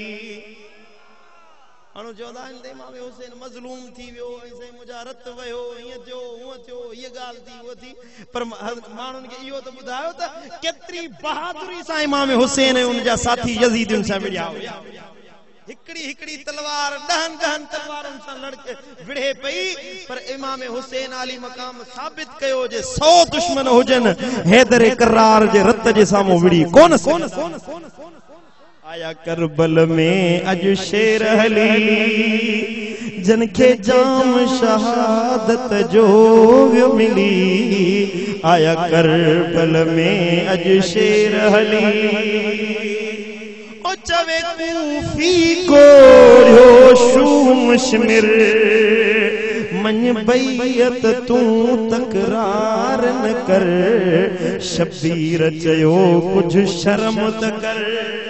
हाणे चवंदा आहिनि त इमाम हुसैन मज़लूम थी वियो, ऐं मुंहिंजा रत वयो, हीअं थियो हूअं थियो, हीअ ॻाल्हि थी उहा थी, पर माण्हुनि खे इहो त ॿुधायो त केतिरी बहादुरी सां इमाम हुसैन ऐं उन जा साथी यज़ीदियुनि सां विढ़िया हुया। हिकड़ी हिकड़ी तलवार ॾहनि तलवारनि सां लड़के विढ़े पई, पर इमाम हुसैन आली मकाम साबित कयो जे 100 दुश्मन हुजनि, हैदर करार जे रत जे साम्हूं विढ़ी कोन। आया करबल में अॼु शेर हली, जन खे जाम शहादत जो मिली। आया करबल में अॼु शेर हली, ओ चवे कूफी को शूम शिमिर मन बैयत तू तकरार न कर। शबीर चयो कुछ शर्म त कर,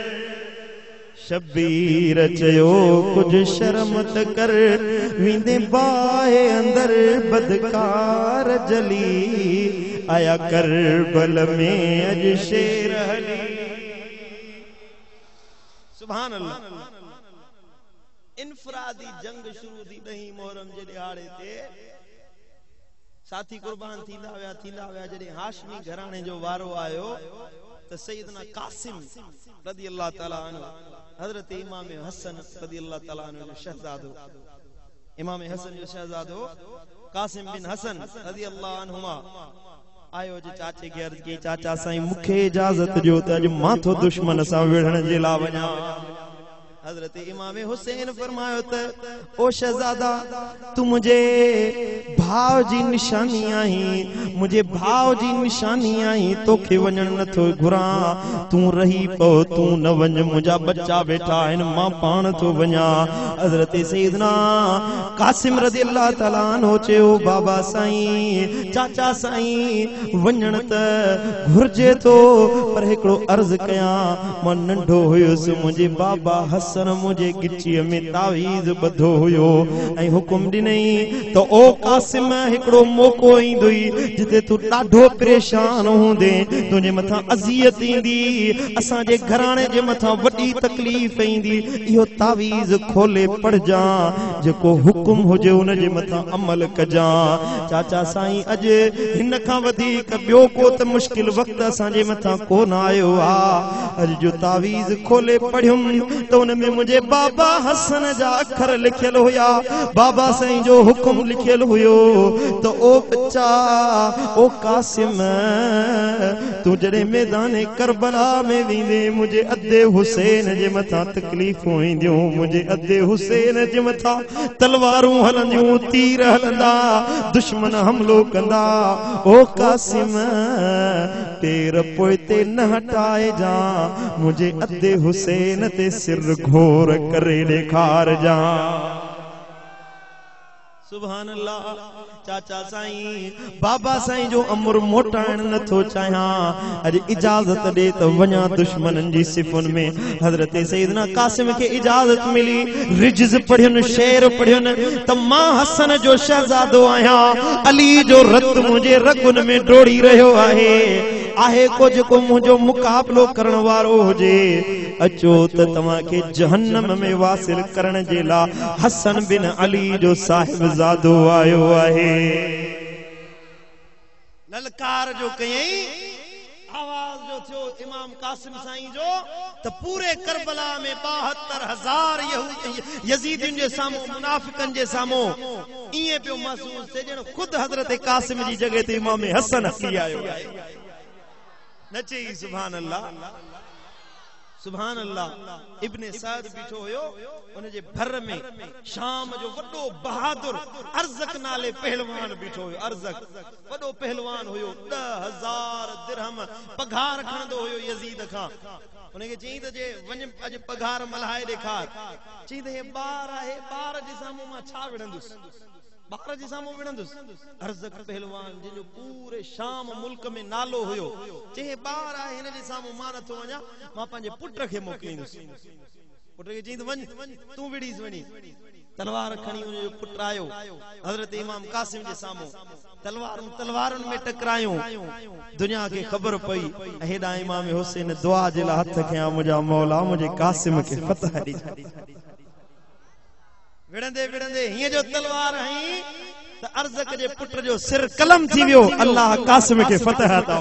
शबीर चयो कुछ शर्म त कर, विंदे बाहे अंदर बदकार जली। आया करबल में अज शेर हली। सुभान अल्लाह। इनफरादी जंग शुरू थी 10 मुहर्रम जे दिहाड़े ते। साथी कुर्बान थींदा विया जॾहिं हाशमी घराणे जो वारो आयो त सैयदना कासिम रज़ी अल्लाह ताला अन्हु, हजरत इमाम हसन रज़ी अल्लाह ताला अन्हु जो शहजादो, इमाम हसन जो शहजादो कासिम बिन हसन रज़ी अल्लाह अन्हुमा आयो जे चाचे के अर्ज की चाचा साईं मूंखे इजाजत ॾियो त अॼु मां थो दुश्मन सां विढ़ण जे लाइ वञां। हजरत इमाम हुसैन फरमायो त ओ शहजादा तू मुझे भाव जी निशानी आई, मुझे भाव जी निशानी आई, तोखे वञण नथो घुरां, तू रही पो, तू न वञ, मुंहिंजा बच्चा वेठा आहिनि, मां पाण थो वञां। हजरत सैयदना कासिम रज़ी अल्लाह ताला अन्हु चयो बाबा साईं, चाचा साईं वञण त घुर्जे थो, पर हिकिड़ो अर्ज़ कयां, मां नंढो हुयुसि, मुंहिंजे बाबा हसन मुझे गिचीअ में तावीज़ बधो हुयो ऐं हुकुम ॾिनई त ओ कासिम हिकिड़ो मौक़ो ईंदुई जिते तू ॾाढो परेशान हूंदे, तुंहिंजे मथां अज़ियत ईंदी, असांजे घराणे जे मथां वॾी तकलीफ़ ईंदी, इहो तावीज़ खोले पढ़जां, जेको हुकुम हुजे उन जे मथां अमल कजां। चाचा साईं अॼु हिन खां वधीक ॿियो को त मुश्किल वक़्तु असांजे मथां कोन आयो आ। अॼु जो तावीज़ खोले पढ़ियुमि त उन में मुझे बाबा हसन जा अखर लिखियल हुया बाबा साईं जो हुक्म लिखियल हुयो तो ओ बच्चा ओ कासिम तू जड़े मैदान करबला में वींदे मुझे अदे हुसैन जे मथा तकलीफूं ईंदियूं मुझे अदे हुसैन जे मथा तलवारूं हलंदियूं तीर हलंदा दुश्मन हमलो कंदा ओ कासिम तेर पोइते न हटाए जा मुझे अदे हुसैन ते सिर घोर करे ॾेखार जा सुभान अल्लाह चाचा साईं बाबा साईं जो अमर मोटाइण नथो चाहियां अज इजाजत दे तो वञा दुश्मनन जी सिफुन में हजरत सैयदना कासिम के इजाजत मिली रिजज पढ़ियन शेर पढ़ियन त मां हसन जो शहजादो आहियां अली जो रत मुझे रगुन में डोड़ी रहियो आहे को जेको मुझो मुकाबलो करण वारो हुजे अचो त तव्हां के जहन्नम में वासिल करण जे ला हसन बिन अली जो साहिबजादो आयो आहे ललकार जो कयई आवाज जो थियो इमाम कासिम साईं जो त पूरे करबला में 72,000 यजीदिन जे सामो मुनाफिकन जे सामो इए पियो महसूस थे जण खुद हजरत कासिम जी जगह ते इमाम हसन हकी आयो नचे सुभान अल्लाह सुभान अल्लाह इब्ने साद बीठो हुयो उनजे भर में शाम जो वडो बहादुर अर्जक नाले पहलवान बीठो हुयो अर्जक वडो पहलवान हुयो 10,000 दिरहम पगार खणदो हुयो यजीद खां उनके चई त जे वञ अज पगार मल्हाए ॾेखार चई त हे ॿार आहे ॿार जे साम्हूं मां छा विढ़ंदुस ॿार जे साम्हूं विढ़ंदुस अर्जक पहलवान जिनो पूरे शाम मुल्क में नालो हुयो चई ॿार आहे हिन जे साम्हूं मां नथो वञा मां पंहिंजे पुट खे मोकिलींदुस पुट खे चई त वञ तूं विढ़ीस वञी तलवार खणी उनजो पुट आयो हजरत इमाम कासिम जे साम्हूं तलवारुन में टकरायूं दुनिया के खबर पई हेडा इमाम हुसैन दुआ जे ला हथ खया मुझा मौला मुझे कासिम के फतह दी विढ़ंदे विढ़ंदे हिय जो तलवार हई त अर्जक जे पुट जो सिर कलम थी वियो अल्लाह कासिम के फतह अता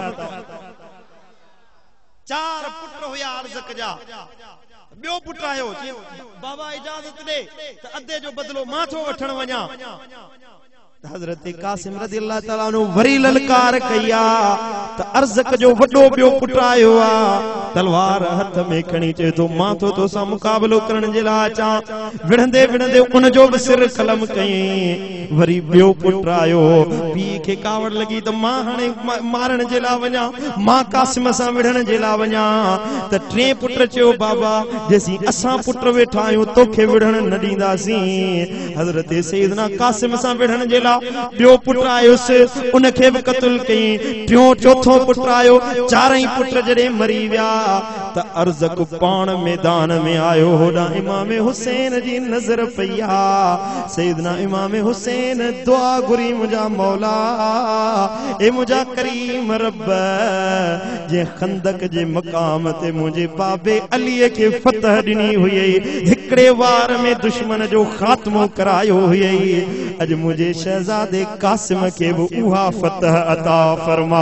4 पुट हुया अर्जक जा ॿियो पुट आयो बाबा इजाजत दे त अदे जो बदलो मां थो वठण वञा हजरत कासिम रज़ी अल्लाह ताला नु वरी ललकार कया त अर्जक जो वडो ॿियो पुट आयो आ तलवार हथ में खणी चे तो मां तो सा मुकाबलो करण जे ला चा विढ़ंदे विढ़ंदे उन जो भी सिर कलम कई वरी ॿियो पुट आयो पी के कावड़ लगी त मां हाणे मारण जे ला वञा मां कासिम सा विढ़ण जे ला वञा त टे पुट चयो बाबा जेसी असां पुट वेठा आहियूं तोखे विढ़ण न ॾींदासीं हजरत सैयदना कासिम सा विढ़ण जे ला ॿियो पुट आयुस उनखे भी क़त्ल कई टियों चौथो पुट आयो चारई पुट जड़े मरी विया त अर्जक पान मैदान में आयो होडा इमाम हुसैन जी नजर पया सैयदना इमाम हुसैन दुआ घुरी मुझा मौला ए मुझा करीम रब जे खंदक जे मकाम ते मुझे बाबे अली के फतह दिनी हुई हिकड़े वार में दुश्मन जो खात्मो करायो हुई अज मुझे शहजादे कासिम के वो उहा फतह अता फरमा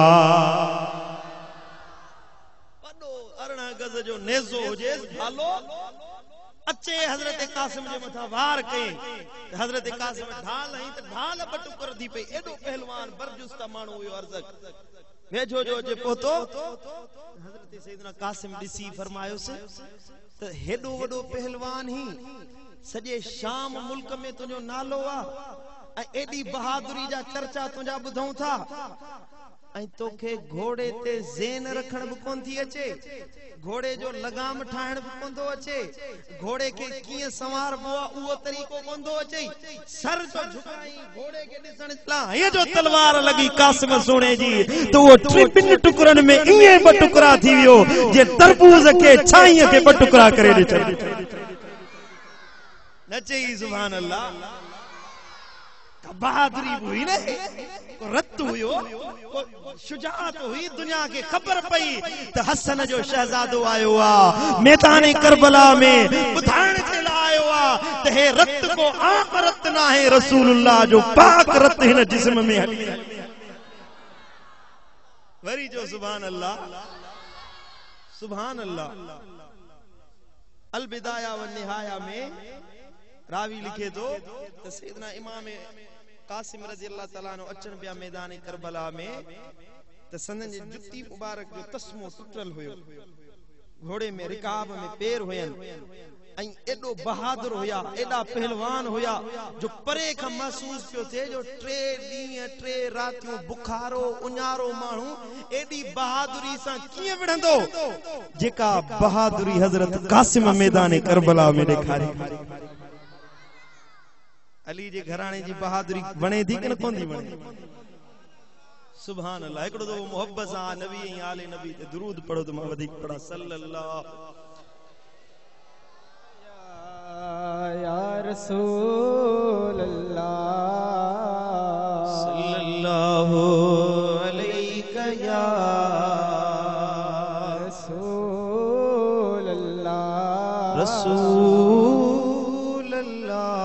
जो नेज़ो हुजे भालो अचे हजरत कासिम जे मथा वार कई हजरत कासिम ढाल हई त ढाल बटुकर दी पे एडो पहलवान बरजुस्ता मानो हुयो अर्जक वेझो जो जे पहुतो हजरत सैयदना कासिम दिसी फरमायो से त हेडो वडो पहलवान ही सजे शाम मुल्क में तुजो नालो आ एडी बहादुरी जा चर्चा तुजा बुधऊं था ऐं तोखे घोड़े ते ज़ेन रखण भी कोन थी अचे घोड़े जो लगाम ठाहिण भी कोन थो अचे घोड़े के कीअं संवारबो आहे उहो तरीक़ो कोन थो अचे सर जो झुकाई घोड़े के ॾिसण ला हे जो तलवार लगी कासिम सोने जी तो वो टिन टुकरन में इए ब टुकड़ा थी वियो जे तरबूज के छाईअ के ब टुकड़ा करे ॾिठो नचई सुभान अल्लाह बहादुरी हुई ने को रत हुयो को शुजाअत हुई दुनिया के खबर पई त हसन जो शहजादो आयो आ मैदान करबला में बुधाण के आयो आ त हे रत को आम रत ना है रसूलुल्लाह जो पाक रत हिन जिस्म में हली वरी जो सुभान अल्लाह अल बिदाया व निहाया में रावी लिखे तो सैयदना इमाम कासिम रज़ी अल्लाह ताला अन्हु अचन बिया मैदान करबला में त संदन जी जुती मुबारक जो तस्मो टुटल हुयो घोड़े में रिकाब में पैर हुयन ऐं एडो बहादुर हुया एडा पहलवान हुया जो परे का महसूस पियो थे जो 3 ॾींहं 3 रातियों बुखारो उन्यारो माण्हू एडी बहादुरी सां कीअं विढ़ंदो जेका बहादुरी हजरत कासिम मैदान करबला में ॾेखारी अली जे घराणे जी बहादुरी वणे थी कि न कोन थी वणे सुभान अल्लाह एकड़ो तो मोहब्बत सा नबी ऐं आले नबी ते दुरूद पढ़ो तो मां वधीक पढ़ा सल्लल्लाहु या रसूल अल्लाह सल्लल्लाहु अलैका या रसूल अल्लाह रसूल अल्लाह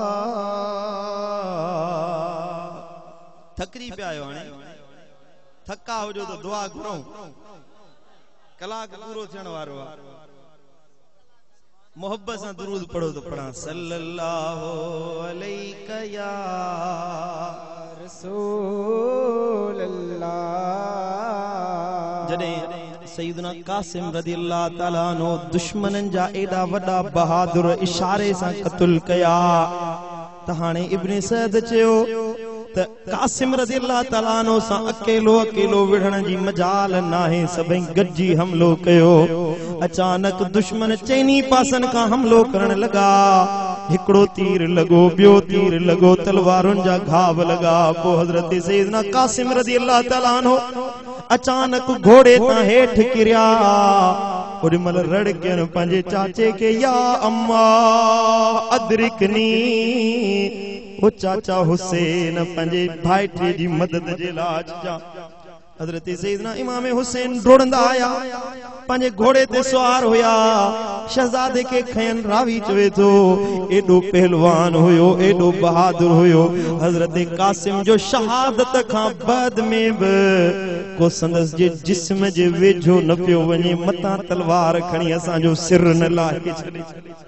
थकरी पे आयो हाणे थका हो जो तो दुआ करो कलाक पूरो थियण वारो आ मोहब्बत से दुरूद पढ़ो तो पढ़ा सल्लल्लाहु अलैका या रसूल अल्लाह जडे सैयदना कासिम रज़ियल्लाहु ताला अन्हु दुश्मनन जा एडा वडा बहादुर इशारे से कत्ल कया त हाणे इब्न सैद चयो त कासिम रज़ियल्लाहु ताला अन्हु सा अकेलो विढ़ण जी मजाल नाहे सभई गजी हमलो कयो अचानक दुश्मन चैनी पासन का हमलो करण लगा हिकड़ो तीर लगो बियो तीर लगो तलवारुन जा घाव लगा पो हजरत सैयदना कासिम रज़ियल्लाहु ताला अन्हु अचानक घोड़े ता हेठ किरिया ओडी मल रड़कन पंजे चाचे के या अम्मा अदरिकनी ओ चाचा हुसैन पंजे भाईटे जी मदद जे लाज जा हजरत सैयदना इमाम हुसैन डोड़ंदा आया पंजे घोड़े ते सवार होया शहजादे के खयन रावी चवे तो एडो पहलवान होयो एडो बहादुर होयो हजरत कासिम जो शहादत का बाद में को संदस जे जिस्म जे वेझो न पियो वने मता तलवार खणी असा जो सिर न लाहे छले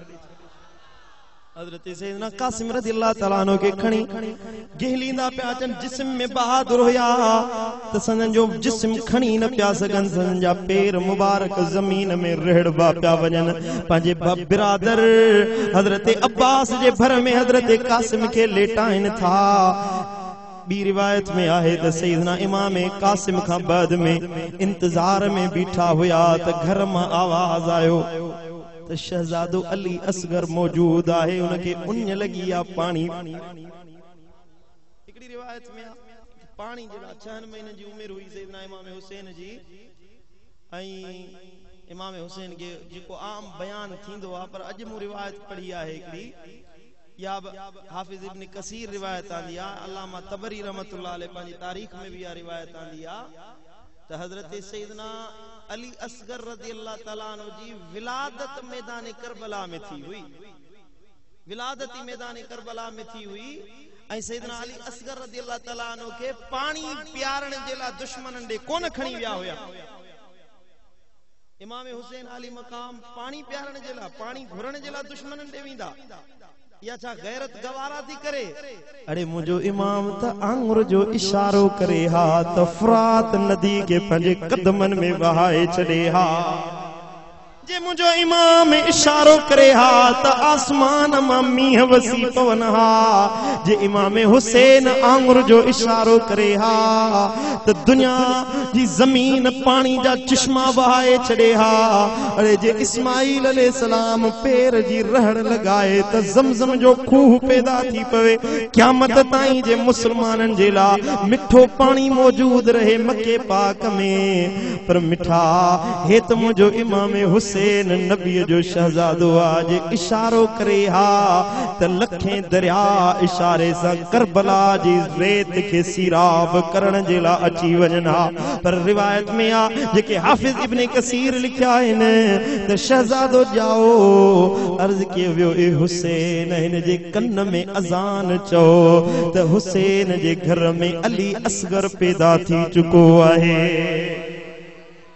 हजरत सैयदना कासिम रज़ियल्लाहु ताला अन्हु के खणी गहलींदा पिया अचन जिस्म में बहादुर हुया त संदन जो जिस्म खणी न पिया सगन संदन जा पैर मुबारक जमीन में रहड़बा पिया वजन पंजे बिरादर हजरत अब्बास जे भर में हजरत कासिम के लेटाइन था बी रिवायत में आहे त सैयदना इमाम कासिम का बाद में इंतजार में बीठा हुया त घर में आवाज आयो तो शहजादो अली असगर मौजूद आहे उनके उन्य लगी या पानी एकड़ी रिवायत में पानी जड़ा 6 महीने जी उम्र हुई सैयदना इमाम हुसैन जी आई इमाम हुसैन के जेको आम बयान थींदो आ पर अज मु रिवायत पढ़ी आहे एकड़ी या हाफिज इब्न कसीर रिवायत आंदी आ अल्लामा तबरी रहमतुल्लाह अलैह पांजी तारीख में भी आ रिवायत आंदी आ त हजरत सैयदना अली असगर रज़ियल्लाहु ताला अन्हु जी विलादत मैदान करबला में थी हुई विलादती मैदान करबला में थी हुई ऐं सैयदना अली असगर रज़ियल्लाहु ताला अन्हु के पानी प्यारण जे ला दुश्मनन दे कोन खणी विया हुया इमाम हुसैन अली मकाम पानी प्यारण जे ला पानी घुरण जे ला दुश्मनन दे विंदा या छा गैरत गवारा थी करे अरे मुझो इमाम त आंगुर जो इशारो करे हा त फरात नदी के पंजे कदमन में बहाए छड़े हा जे मुझो इमाम इशारो करे हा त आसमान मां मींह वसी पवन हा जे इमाम हुसैन आंगुर जो इशारो करे हा त दुनिया जी जमीन पानी जा चश्मा बहाए छड़े हा अरे जे इस्माइल अलैहि सलाम पैर जी रहड़ लगाए त जमजम जो खूह पैदा थी पवे क़यामत ताईं जे मुसलमानन जे ला मिठो पानी मौजूद रहे मक्के पाक में पर मिठा हे त मुझो इमाम हुसैन नबी जो शहजादो आज इशारो करे हा त लखे दरिया इशारे सा करबला जी रेत के सीराब करण जे ला अची वजना पर रिवायत में आ जेके हाफिज इब्न कसीर लिखया इन त शहजादो जाओ अर्ज के वियो ए हुसैन इन जे कन में अजान चो त हुसैन जे घर में अली असगर पैदा थी चुको आहे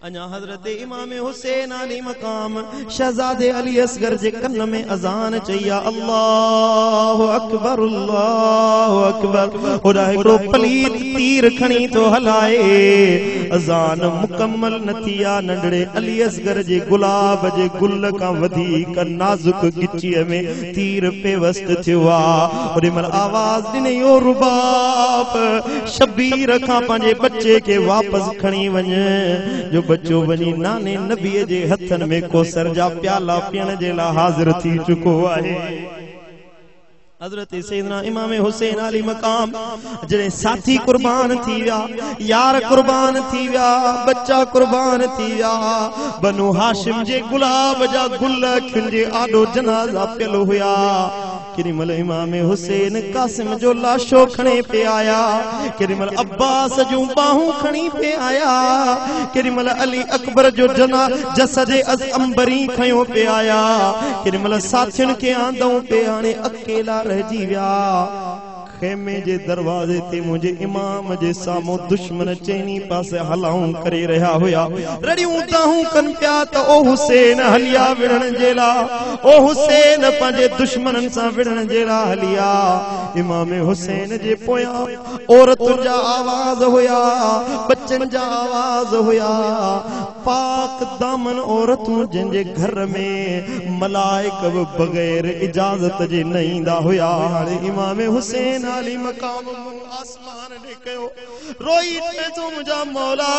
अञा हज़रत इमाम हुसैन अली मकाम शहजादे अली असगर जे कन में अज़ान चया अल्लाहु अकबर अल्लाहु अकबर। ओड़ा हिकड़ो पलीत तीर खणी तो हलाए अज़ान मुकम्मल न थिया नंढड़े अली असगर जे गुलाब जे गुल का वधीक नाजुक गिचीअ में तीर पेवस्त थियो आ। ओॾी महिल आवाज़ ॾिनई ओ रुबाब शबीर खां पंहिंजे बच्चे के वापस खणी वञ जो बच्चो वञी नाने नबीअ जे हथन में कोसर जा प्याला पीअण जे लाइ हाज़िर थी चुको आहे। हज़रत सैयदना इमाम हुसैन अली मकाम जड़े साथी कुर्बान थी विया, यार कुर्बान थी विया, बच्चा कुर्बान थी विया, बनु हाशिम जे गुलाब जा गुल खिंजे आडो जनाजा पियल हुया। केॾीमहिल इमाम हुसैन कासिम जो लाशो खणे पे आया, केॾीमहिल अब्बास जूं बाहूं खणी पे आया, केॾीमहिल अली अकबर जो जसद अंबरी खयो पे आया, केॾीमहिल साथियुनि खे आंदऊं पे आणे अकेला रहिजी विया। खेमे जे दरवाजे ते मुझे इमाम जे सामो दुश्मन चैनी पासे हलाऊं करे रहा हुया। रड़ियूं ताहूं कन पिया त ओ हुसैन हलिया विढ़ण जे लाइ, ओ हुसैन पंहिंजे दुश्मनन सां विढ़ण जे लाइ हलिया। इमाम हुसैन जे पोयां औरतुनि जा आवाज हुया, बच्चन जा आवाज हुया, पाक दामन औरतूं जंहिंजे घर में मलाइक बि बग़ैर इजाज़त जे न ईंदा हुया। हाणे इमाम हुसैन अली मकाम आसमान ने कयो रोई तो मुझा मौला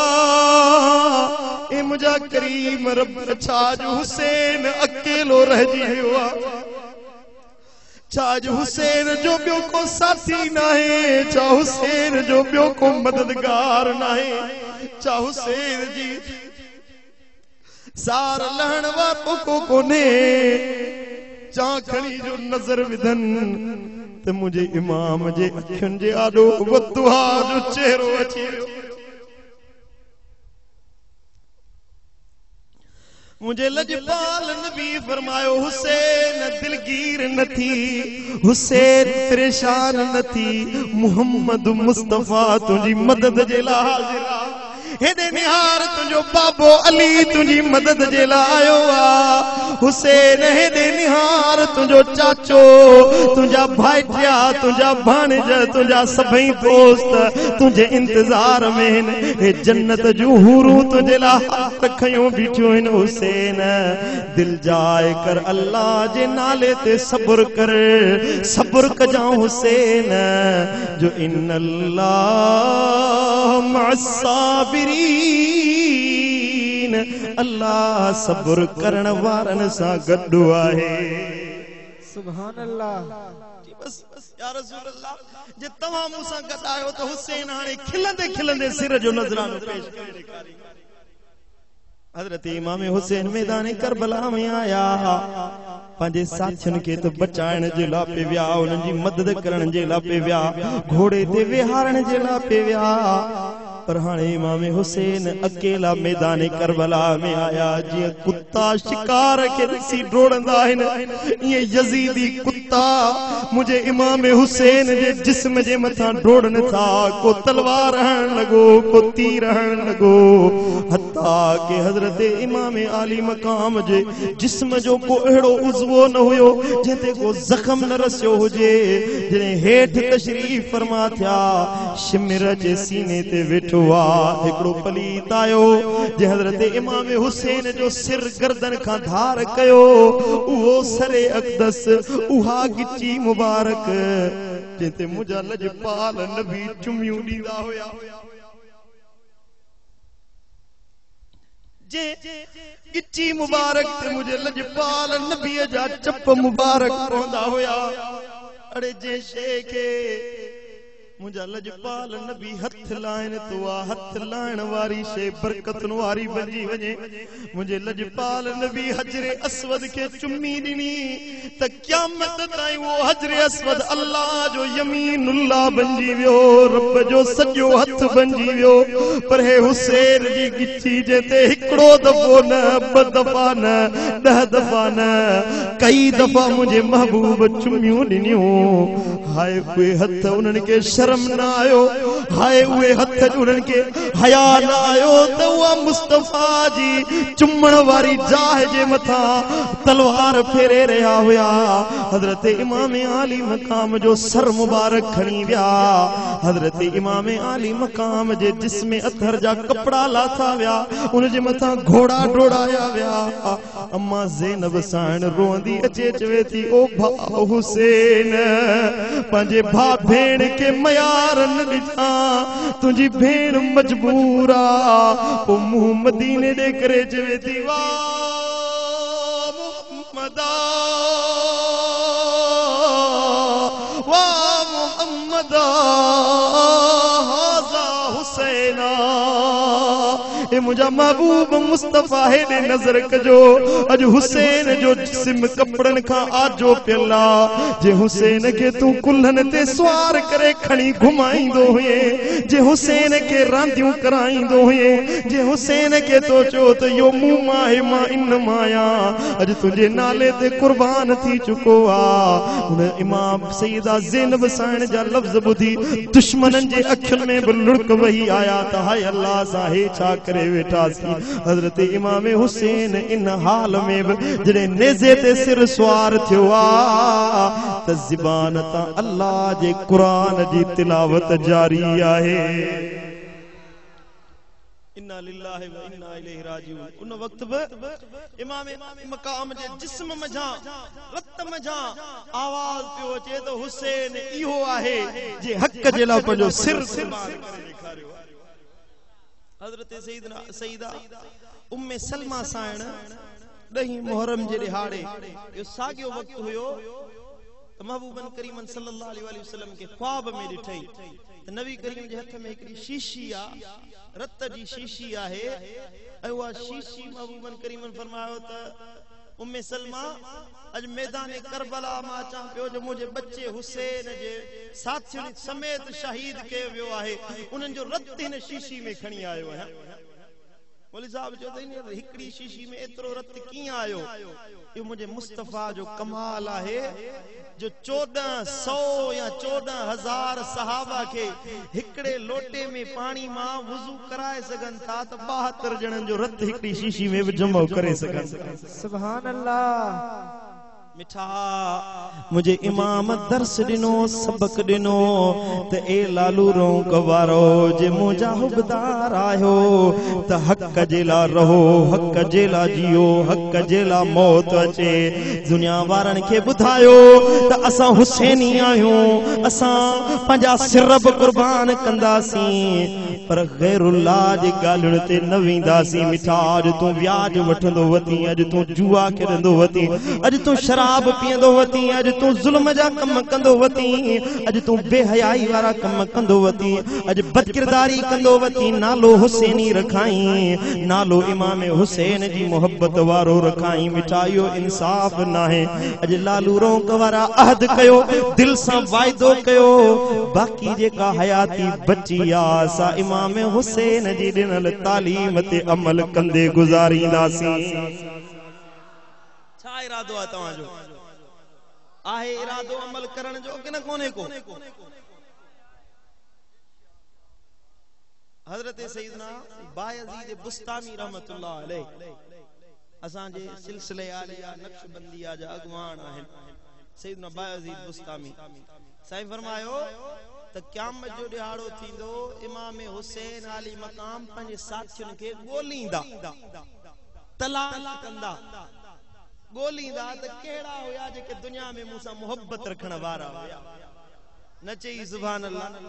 ए मुझा करीम रब छाज हुसैन अकेलो रहिजी वियो आ, छाज हुसैन जो ॿियो को साथी नाहे, छा हुसैन जो ॿियो को मददगार नाहे, छा हुसैन जी सार लहण वारो को कोने, चाखणी जो नजर विधन ते मुझे इमाम जे अखियुनि जे आॾो वदुहा जो चेहरो अची वियो। मुझे लजपाल नबी फरमायो हुसैन दिलगीर न थी, हुसैन परेशान न थी, मुहम्मद मुस्तफा तुझी मदद जे लाइ हाज़िर आ। हेदे निहार तुझो बाबो अली तुझी मदद जे लाइ आयो आ। हुसैन हेदे निहार तुझो चाचो, तुझा भाइटिया, तुझा भाणज, तुझा सभई दोस्त तुझे इंतजार में आहिनि। हे जन्नत जूं हूरूं तुझे लाइ रखियूं बीठियूं आहिनि। हुसैन दिल जाए कर अल्लाह जे नाले ते सब्र कर, सब्र कजाऊं हुसैन जो इन्नल्लाह मअस्साबिरीन, अल्लाह सब्र करण वारन सां गॾु आहे। सुभान अल्लाह। बस या रसूल अल्लाह जे तव्हां मूं सां गॾु आहियो त हुसैन हाणे खिलंदे खिलंदे सिर जो नज़रानो पेश करे। हज़रत इमाम हुसैन मैदान करबला में आया, पंहिंजे साथियुनि खे त बचाइण जे लाइ पे विया, उन्हनि जी मदद करण जे लाइ पे विया, घोड़े ते विहारण जे लाइ पे विया। पर हाणे इमाम हुसैन अकेला मैदान करबला में आया। जीअं कुत्ता शिकार के ॾिसी डोड़ंदा आहिनि, ईअं यज़ीदी कुत्ता मुझे इमाम हुसैन जे जिस्म जे मथां डोड़नि था। को तलवार हणण लॻो, को तीर हणण लॻो, हत्ता के हज़रत इमाम आली मकाम जे जिस्म जो को अहिड़ो उज़वो न हुयो जंहिं को ज़ख़्म न रसियो हुजे। जॾहिं हेठि तशरीफ़ फरमा थिया, शिमिर जे सीने ते वेठो हिकड़ो पलीत आयो जे हज़रत इमाम हुसैन जो सिर गर्दन खां धार कयो। उहो सरे अक़दस, उहा गिची मुबारक जंहिंते मुंहिंजा लजपाल नबी चुमियूं ॾींदा हुया, जे गिची मुबारक ते मुंहिंजे लजपाल नबीअ जा चप मुबारक पवंदा हुया। अड़े जे शे खे मुझा लजपाल नबी हथ लाइन तो हथ लाइन वारी शे बरकतन वारी बनी वने। मुझे लजपाल नबी हजरे अस्वद के चुम्मी दिनी त क़यामत ताई वो हजरे अस्वद अल्लाह जो यमीनुल्लाह बनजी वियो, रब जो सजो हथ बनजी वियो। पर हे हुसैन जी गिची जेते हिकड़ो दफो न, ब दफा न, 10 दफा न, कई दफा मुझे महबूब चुम्मियूं दिनियूं। हाय कोई हथ उन्हनि के शर्म ना आयो हाय उए हथ जुड़न के हया ना आयो तो उहा मुस्तफा जी चुम्मण वारी जाह जे मथा तलवार फेरे रहा हुआ हजरत इमाम आली मकाम जो सर मुबारक खणी विया हजरत इमाम आली मकाम जे जिस्म अथर जा कपड़ा लाथा विया उन जे मथा घोड़ा डोड़ाया विया अम्मा ज़ैनब साण रोंदी अचे चवे थी ओ भा हुसैन पंजे भा भेण के मयार न ॾिठा तुंहिंजी भेण मजबूर आ ओ मुंह मदीने ॾे करे चवे थी वाह मुहम्मदा वाह मुहम्मदा हाज़ा हुसैना ए मुझा महबूब मुस्तफा हेॾे नज़र कजो अज हुसैन जो जिस्म कपड़न खां आजो पियला जे हुसैन के तू कुल्हन ते सवार करे खणी घुमाईंदो हुए जे हुसैन के रांदियूं कराईंदो हुए जे हुसैन के तो चो त यो मुंह माहे मां इन माया अज तुंहिंजे नाले ते कुर्बान थी चुको आ उन इमाम सईदा ज़ैनब साण जा लफ्ज़ ॿुधी दुश्मनन जे अखियुनि में बि लुड़क वही आया त हाय अल्लाह सां हे छा करे वेठासी हजरत इमाम हुसैन इन हाल में जड़े नेज़े ते सिर सवार थियो आ त ज़बान ता अल्लाह जे कुरान जी तिलावत जारी आहे इन्ना लिल्लाहि व इन्ना इलैहि राजिऊन उन वक्त बि इमाम मकाम जे जिस्म मझा रत मझा आवाज पियो अचे तो हुसैन इहो आहे जे हक जे ला पंहिंजो सिर कुर्बान करे ॾेखारियो हजरत सईदा उम्मे सलमा साण 10 मुहर्रम जे ॾिहाड़े यो साॻियो वक्त हुयो त महबूबन करीमन सल्लल्लाहु अलैहि वसल्लम के ख्वाब में ॾिठई त नबी करीम जे हथ में हिकड़ी शीशी आ रत जी शीशी आहे ऐं उहा शीशी महबूबन करीमन फरमायो त उम्मे सलमा अज मैदान करबला मां चा पियो जो मुझे बच्चे हुसैन जे साथियुनि समेत शहीद कयो वियो आहे उन्हनि जो रत हिन शीशी में खणी आयो है मौलवी साहब जो त हिकड़ी शीशी में एतिरो रत कीअं आयो इहो मुझे मुस्तफा जो कमाल आहे जो 1400 या 14000 सहाबा के हिकड़े लोटे में पानी मां वुजू कराए सगन था त 72 जणन जो रत हिकड़ी शीशी में जमा करे सगन सुभान अल्लाह मिठा मुझे इमाम दर्स दिनो सबक दिनो त ए लालू रोंक वारो जे मुझा हुबदार आयो त हक जेला रहो हक जेला जियो हक जेला मौत अचे दुनिया वारन के बुधायो त असा हुसैनी आयूं असा पंजा सिर कुर्बान कंदासी पर गैरुल्लाह जी गालण ते न विंदासी मिठा अज तू व्याज वठंदो वती अज तू जुआ खेडंदो वती अज तू शराब पियंदो वती अज तू जुल्म जा कम कंदो वती अज तू बेहयाई वारा कम कंदो वती अज बदकिरदारी कंदो वती नालो हुसैनी रखाई नालो इमाम हुसैन जी मोहब्बत वारो रखाई मिठाइयो इंसाफ नाहे अज लालू रोंक वारा अहद कयो दिल सा वायदो कयो बाकी जेका हयाती बची आ सा इमाम हुसैन जी दिनल तालीम ते अमल कंदे गुजारींदासी छा इरादो आहे तव्हां जो आहे इरादो अमल करण जो कि न कोने को हजरत सैयदना बायजीद बुस्तामी रहमतुल्लाह अलैह असां जे सिलसिले आलिया नक्शबंदिया जा अगवान आहिन सैयदना बायजीद बुस्तामी साईं फरमायो त क़यामत जो ॾिहाड़ो थींदो इमाम हुसैन आली मकाम पंहिंजे साथियुनि खे ॻोल्हींदा तलाश कंदा ॻोल्हींदा त कहिड़ा हुया जेके दुनिया में मूंसां मोहब्बत रखण वारा हुया न चई सुभान अल्लाह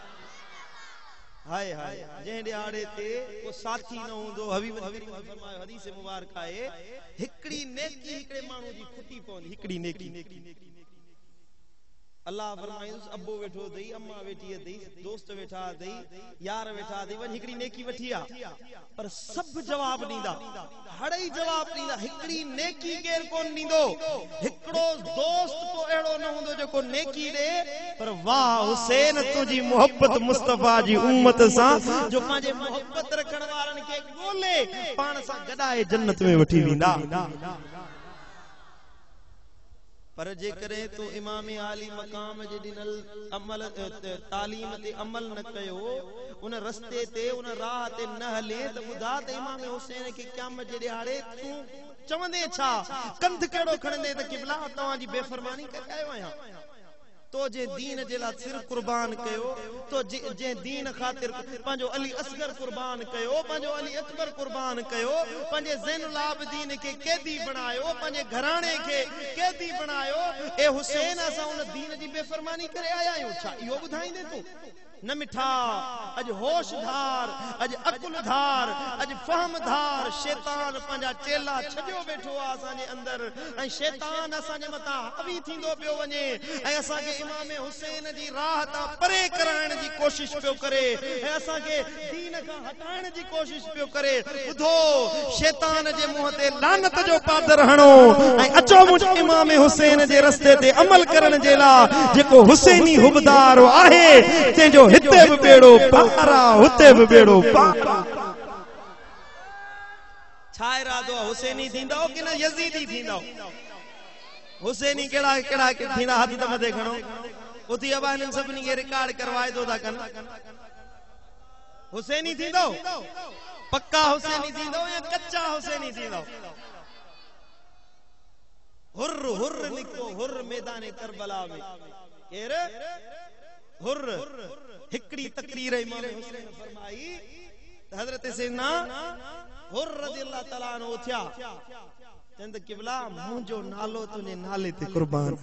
हाय हाय जंहिं ॾिहाड़े ते को साथी न हूंदो हबीब फरमायो हदीस मुबारक आहे हिकड़ी नेकी हिकड़े माण्हू जी खुटी पवंदी हिकड़ी नेकी अल्लाह फरमाईंदुसि अब्बो वेठो अथई अम्मा वेठी अथई दोस्त वेठा अथई यार वेठा अथई वञ हिकड़ी नेकी वठी आ पर सब जवाब ॾींदा हड़ई जवाब ॾींदा हिकड़ी नेकी केर कोन ॾींदो हिकड़ो दोस्त को अहिड़ो न हूंदो जेको नेकी ॾे पर वाह हुसैन तुंहिंजी मोहब्बत मुस्तफा जी उम्मत सां जो पंहिंजे मोहब्बत रखण वारनि खे ॻोल्हे पाण सां गॾाए जन्नत में वठी वेंदा पर जे करे तो इमाम आली मकाम जे दिनल अमल तालीम ते अमल न कयो उन रस्ते ते उन राह ते न हले त बुधा त इमाम हुसैन के क़यामत जे ॾियारे तू चवंदे छा कंध केड़ो खणंदे त क़िबला तवां जी बेफरमानी कयो आया तो जे दीन जे ला सिर कुर्बान कयो तो जे दीन खातिर पंजो अली असगर कुर्बान कयो पंजो अली अकबर कुर्बान कयो पंजे ज़ैनुल आबिदीन के कैदी बनायो पंजे घराणे के कैदी बनायो ए हुसैन असा उन दीन जी बेफरमानी करे आया आहियूं छा इहो ॿुधाईंदे तू न मिठा अज होशधार अज अकुलधार अज फहमधार शैतान पंजा चेला छजो बैठो आ असा जे अंदर ऐ शैतान असा जे मथा हावी थींदो पियो वने ऐ असा के इमाम हुसैन जी राह ता परे कराइण जी कोशिश पियो करे ऐ असा के दीन का हटाइण जी कोशिश पियो करे बुधो शैतान जे मुंह ते लानत जो पादर हणो ऐ अचो मुझ इमाम हुसैन जे रस्ते ते अमल करण जे ला जेको हुसैनी हुबदार आहे तेजो हिते भी बेड़ो पारा हुते भी बेड़ो पारा छा इरादो हुसैनी थींदो कि न यजीदी थींदो हुसैनी केड़ा केड़ा थींदा हथ त मथे खणो उथी अबा इन सभनी के रिकॉर्ड करवाए दो ता कन हुसैनी थींदो पक्का हुसैनी थींदो या कच्चा हुसैनी थींदो हुर्र हुर्र निको हुर्र मैदान करबला में केर हुर्र हिकड़ी तकरीर इमाम हुसैन फरमाई हजरत सैयदना हुर्र रज़ियल्लाहु तआला अन्हु थिया चंद क़िबला मुंजो नालो तुने नाले ते कुर्बान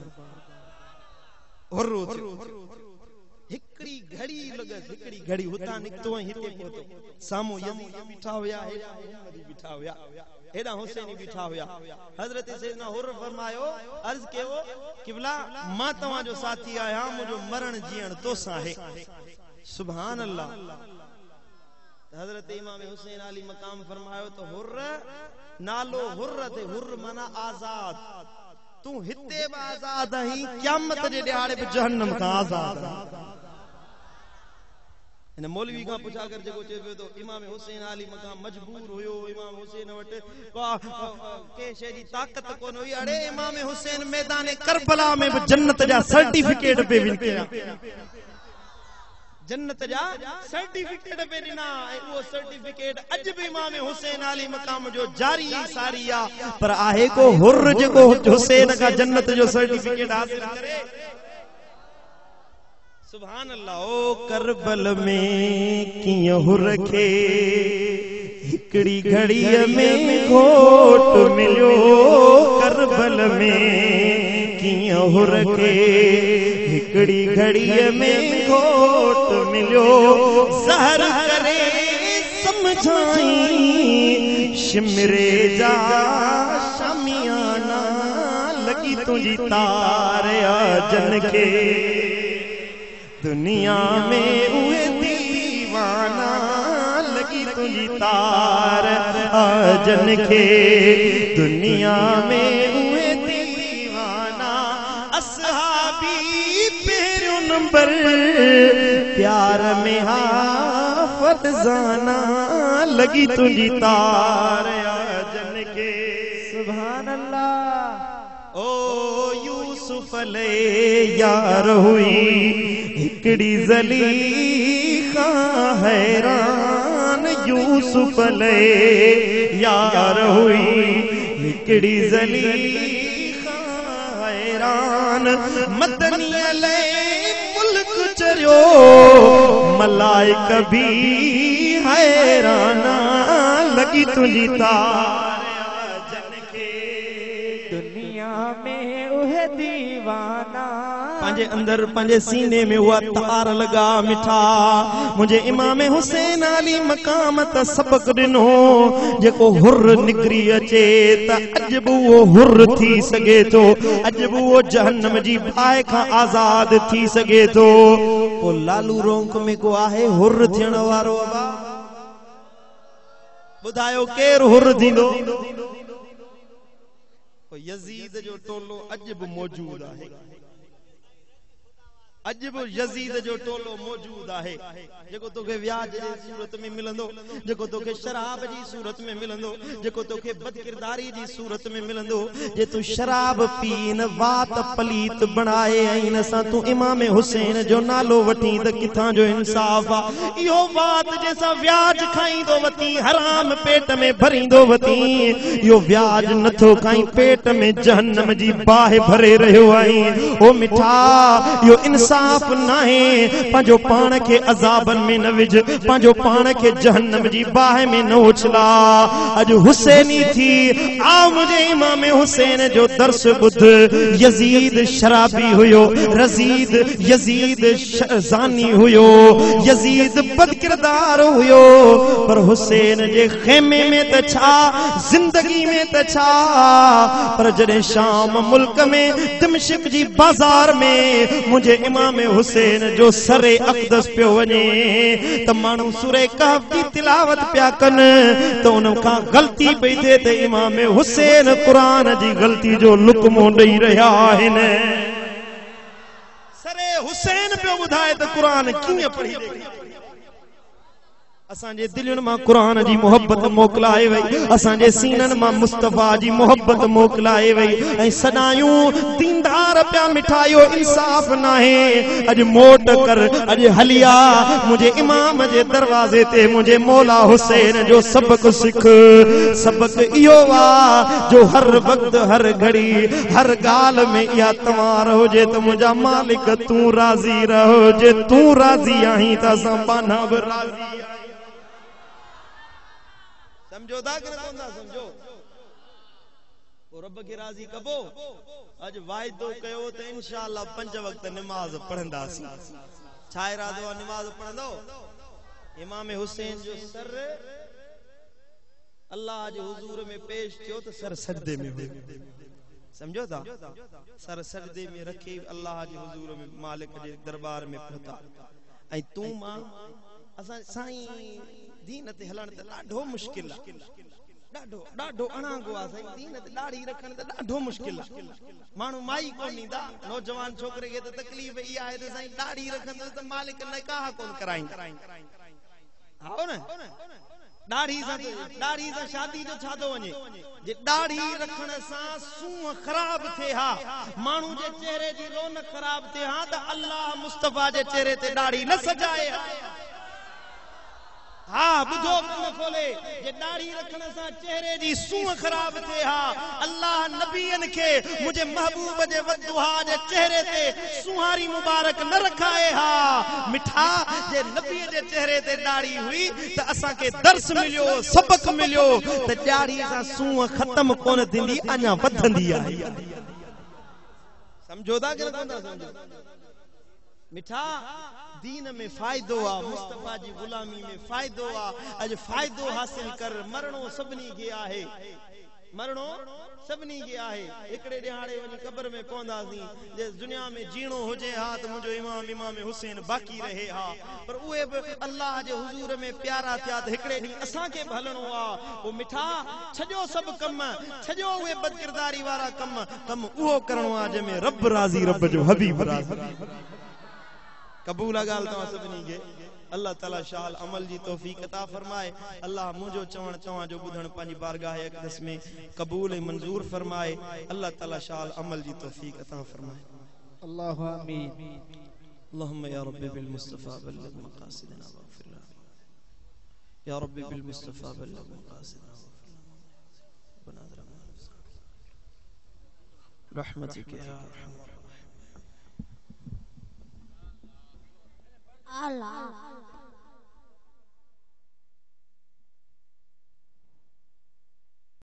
हुर्र हिकड़ी घड़ी लगे हिकड़ी घड़ी हुता निकतो हिते पहुतो सामो यजीद बिठा होया बिठा होया एडा हुसैनी बिठा होया हजरत सैयदना हुर्र फरमायो अर्ज केवो क़िबला मां तवा जो साथी आया मुजो मरण जीण तोसा है सुभान अल्लाह हजरत इमाम हुसैन अली मकाम फरमायो तो हुर्र नालो हुर्र ते हुर्र माना आजाद तू हिते बि आजाद आहीं क़यामत जे ॾियारे बि जहन्नम खां आजाद इन मौलवी का पूछा कर जेको चयो तो इमाम हुसैन अली मकाम मजबूर हुयो इमाम हुसैन वट के शे जी ताकत कोन हुई अरे इमाम हुसैन मैदान करबला में भी जन्नत जा सर्टिफिकेट पे विकिया जन्नत जा सर्टिफिकेट पे दिना वो सर्टिफिकेट अज भी इमाम हुसैन अली मकाम जो जारी सारी आ पर आहे को हुर्र जेको हुसैन का जन्नत जो सर्टिफिकेट हासिल करे सुभान अल्लाह ओ करबल में कियो हुर्र खे हिकड़ी घड़ी में घोट मिलियो करबल में कियो हुर्र खे हिकड़ी घड़ी में घोट मिलियो ज़हर करे समझाई शिमरे जा शमियाना लगी तुझी तार जन के दुनिया में उए दीवाना लगी तुझी तार जन के दुनिया में उए दीवाना असहाबी पेरो नंबर प्यार में हाफत जाना लगी तुझी तार जन के सुभान अल्लाह ओ यूसुफ ले यार हुई हिकड़ी ज़लीखा हैरान यूसुफ ले यार हुई हिकड़ी ज़लीखा हैरान मदनी ले मुल्क चरियो मलाइक भी हैराना लगी तुझी तार जन के दुनिया में उहे दीवाना पंजे अंदर पंजे सीने में हुआ तार लगा मिठा मुझे इमाम हुसैन अली मकाम त सबक दिनो जेको हुर्र निकरी अचे त अजब वो हुर्र थी सके तो अजब वो जहन्नम जी बाहि खां आजाद थी सके तो ओ लालू रोंक में को आहे हुर्र थियण वारो अबा बुधायो केर हुर्र थींदो यजीद जो टोलो अजब मौजूद आहे अज भी यजीद जो टोलो मौजूद है जेको तोखे व्याज जी सूरत में मिलंदो, जेको तोखे शराब जी सूरत में मिलंदो, जेको तोखे बदकिरदारी जी सूरत में मिलंदो। जे तू शराब पीन वात पलीत बनाए ऐं असां तू इमाम हुसैन जो नालो वठी त किथां जो इंसाफ आ। इहो वात जैसा व्याज खाईंदो वती हराम पेट में भरींदो वती, इहो व्याज नथो खाई पेट में जहन्नम जी बाहि भरे रहियो आई। ओ मिठा इहो इंसाफ नाहे, पंहिंजो पाण खे अज़ाबन में न विझ, पंहिंजो पाण खे जहन्नम जी बाहि में न उछला। अॼु हुसैनी थी आ मुझे इमाम हुसैन जो दर्स ॿुध। यजीद शराबी हुयो, यजीद ज़ानी हुयो, यजीद बदकिरदार हुयो, पर हुसैन जे खेमे में त छा, जिंदगी में त छा। पर जॾहिं शाम मुल्क में दिमश्क जी बाजार में मुझे इमाम हुसैन जो सरे अक़दस पियो वञे त माण्हू सूरे कहफ जी तिलावत पिया कनि त उन खां ग़लती पई थिए त इमाम हुसैन क़ुरान जी ग़लती जो लुकमो ॾेई रहिया आहिनि। सरे हुसैन पियो ॿुधाए त क़ुरान कीअं पढ़ी असांजे दिलनि मां क़ुरान जी मोहब्बत मोकिलाए वई, असांजे सीननि मां मुस्तफ़ा जी मोहब्बत मोकिलाए वई ऐं सदायूं दीनदार पिया मिठायो। इंसाफ नाहे, अॼु मोट कर, अॼु हलिया मुझे इमाम जे दरवाज़े ते मुझे मौला हुसैन जो सबक सिख। सबक इहो आ जो हर वक्त हर घड़ी हर ॻाल्हि में इहा तवार हुजे त मुंहिंजा मालिक तूं राज़ी रहो। जे तूं राज़ी आहीं त असां पाना बि राज़ी। समझो था कि न समझो? रब के राज़ी कबो। अज वायदो कयो त इंशाअल्लाह 5 वक्त नमाज पढ़ंदासी। छा इरादो आहे नमाज पढ़ंदो? इमाम हुसैन जो सर अल्लाह जे हुजूर में पेश थियो त सर सजदे में हो। समझो था? सर सजदे में रखे अल्लाह जे हुजूर में मालिक जे दरबार में पहुता। ऐं तू मां असां साईं दीन ते हलण त ॾाढो मुश्किल आहे, ॾाढो अणांगो आहे साईं। दीन ते दाढ़ी रखण त ॾाढो मुश्किल आहे। माण्हू माई कोन ॾींदा, नौजवान छोकिरे खे त तकलीफ़ इहा आहे त साईं दाढ़ी रखंदो त मालिक निकाह कोन कराईंदा। आओ न, दाढ़ी सां शादी जो छा थो वञे? जे दाढ़ी रखण सां सूंह ख़राब थिए हा, माण्हू जे चेहरे जी रौनक ख़राब थिए हा त अल्लाह मुस्तफ़ा जे चेहरे ते दाढ़ी न सजाए हा। हाँ बुधो कन खोले, जे दाढ़ी रखण सां चेहरे जी सूंह ख़राब थिए हा, अल्लाह नबियन खे मुझे महबूब जे वदुहा जे चेहरे ते सुहारी मुबारक न रखाए हा। मिठा जे नबी जे चेहरे ते दाढ़ी हुई त असां के दर्स मिलियो, सबक मिलियो त दाढ़ी सां सूंह ख़त्म कोन थींदी, अञा वधंदी आहे। समझो था कि न समझो? मिठा दीन में फायदो आ, मुस्तफा जी गुलामी में फायदो आ। अज फायदो हासिल कर, मरणो सभनी के आहे, मरणो सभनी के आहे। एकड़े दिहाड़े वनी कब्र में पहुंदासी, जे दुनिया में जीणो हुजे हा त मुझो इमाम हुसैन बाकी रहे हा, पर उहे भी अल्लाह जे हुजूर में प्यारा थिया त एकड़े दी असां के हलणो आ। ओ मिठा छजो सब कम, छजो उहे बदकिरदारी वारा कम उहो करणो आ जंहिंमें रब राज़ी, रब जो हबीब राज़ी। कबूल गाल तवा सभनी के अल्लाह ताला शाल अमल जी तौफीक अता फरमाए। अल्लाह मुझो चवण तवा जो बुधण पांजी बारगाह अक़दस में कबूल मंजूर फरमाए। अल्लाह ताला शाल अमल जी तौफीक अता फरमाए। अल्लाहु आमीन। अल्लाहुम्मा या रब्बी बिल मुस्तफा बल्लिग मकासिदना वगफिर लना, या रब्बी बिल मुस्तफा बल्लिग मकासिदना वगफिर लना रहमतिक या अरहम। Allah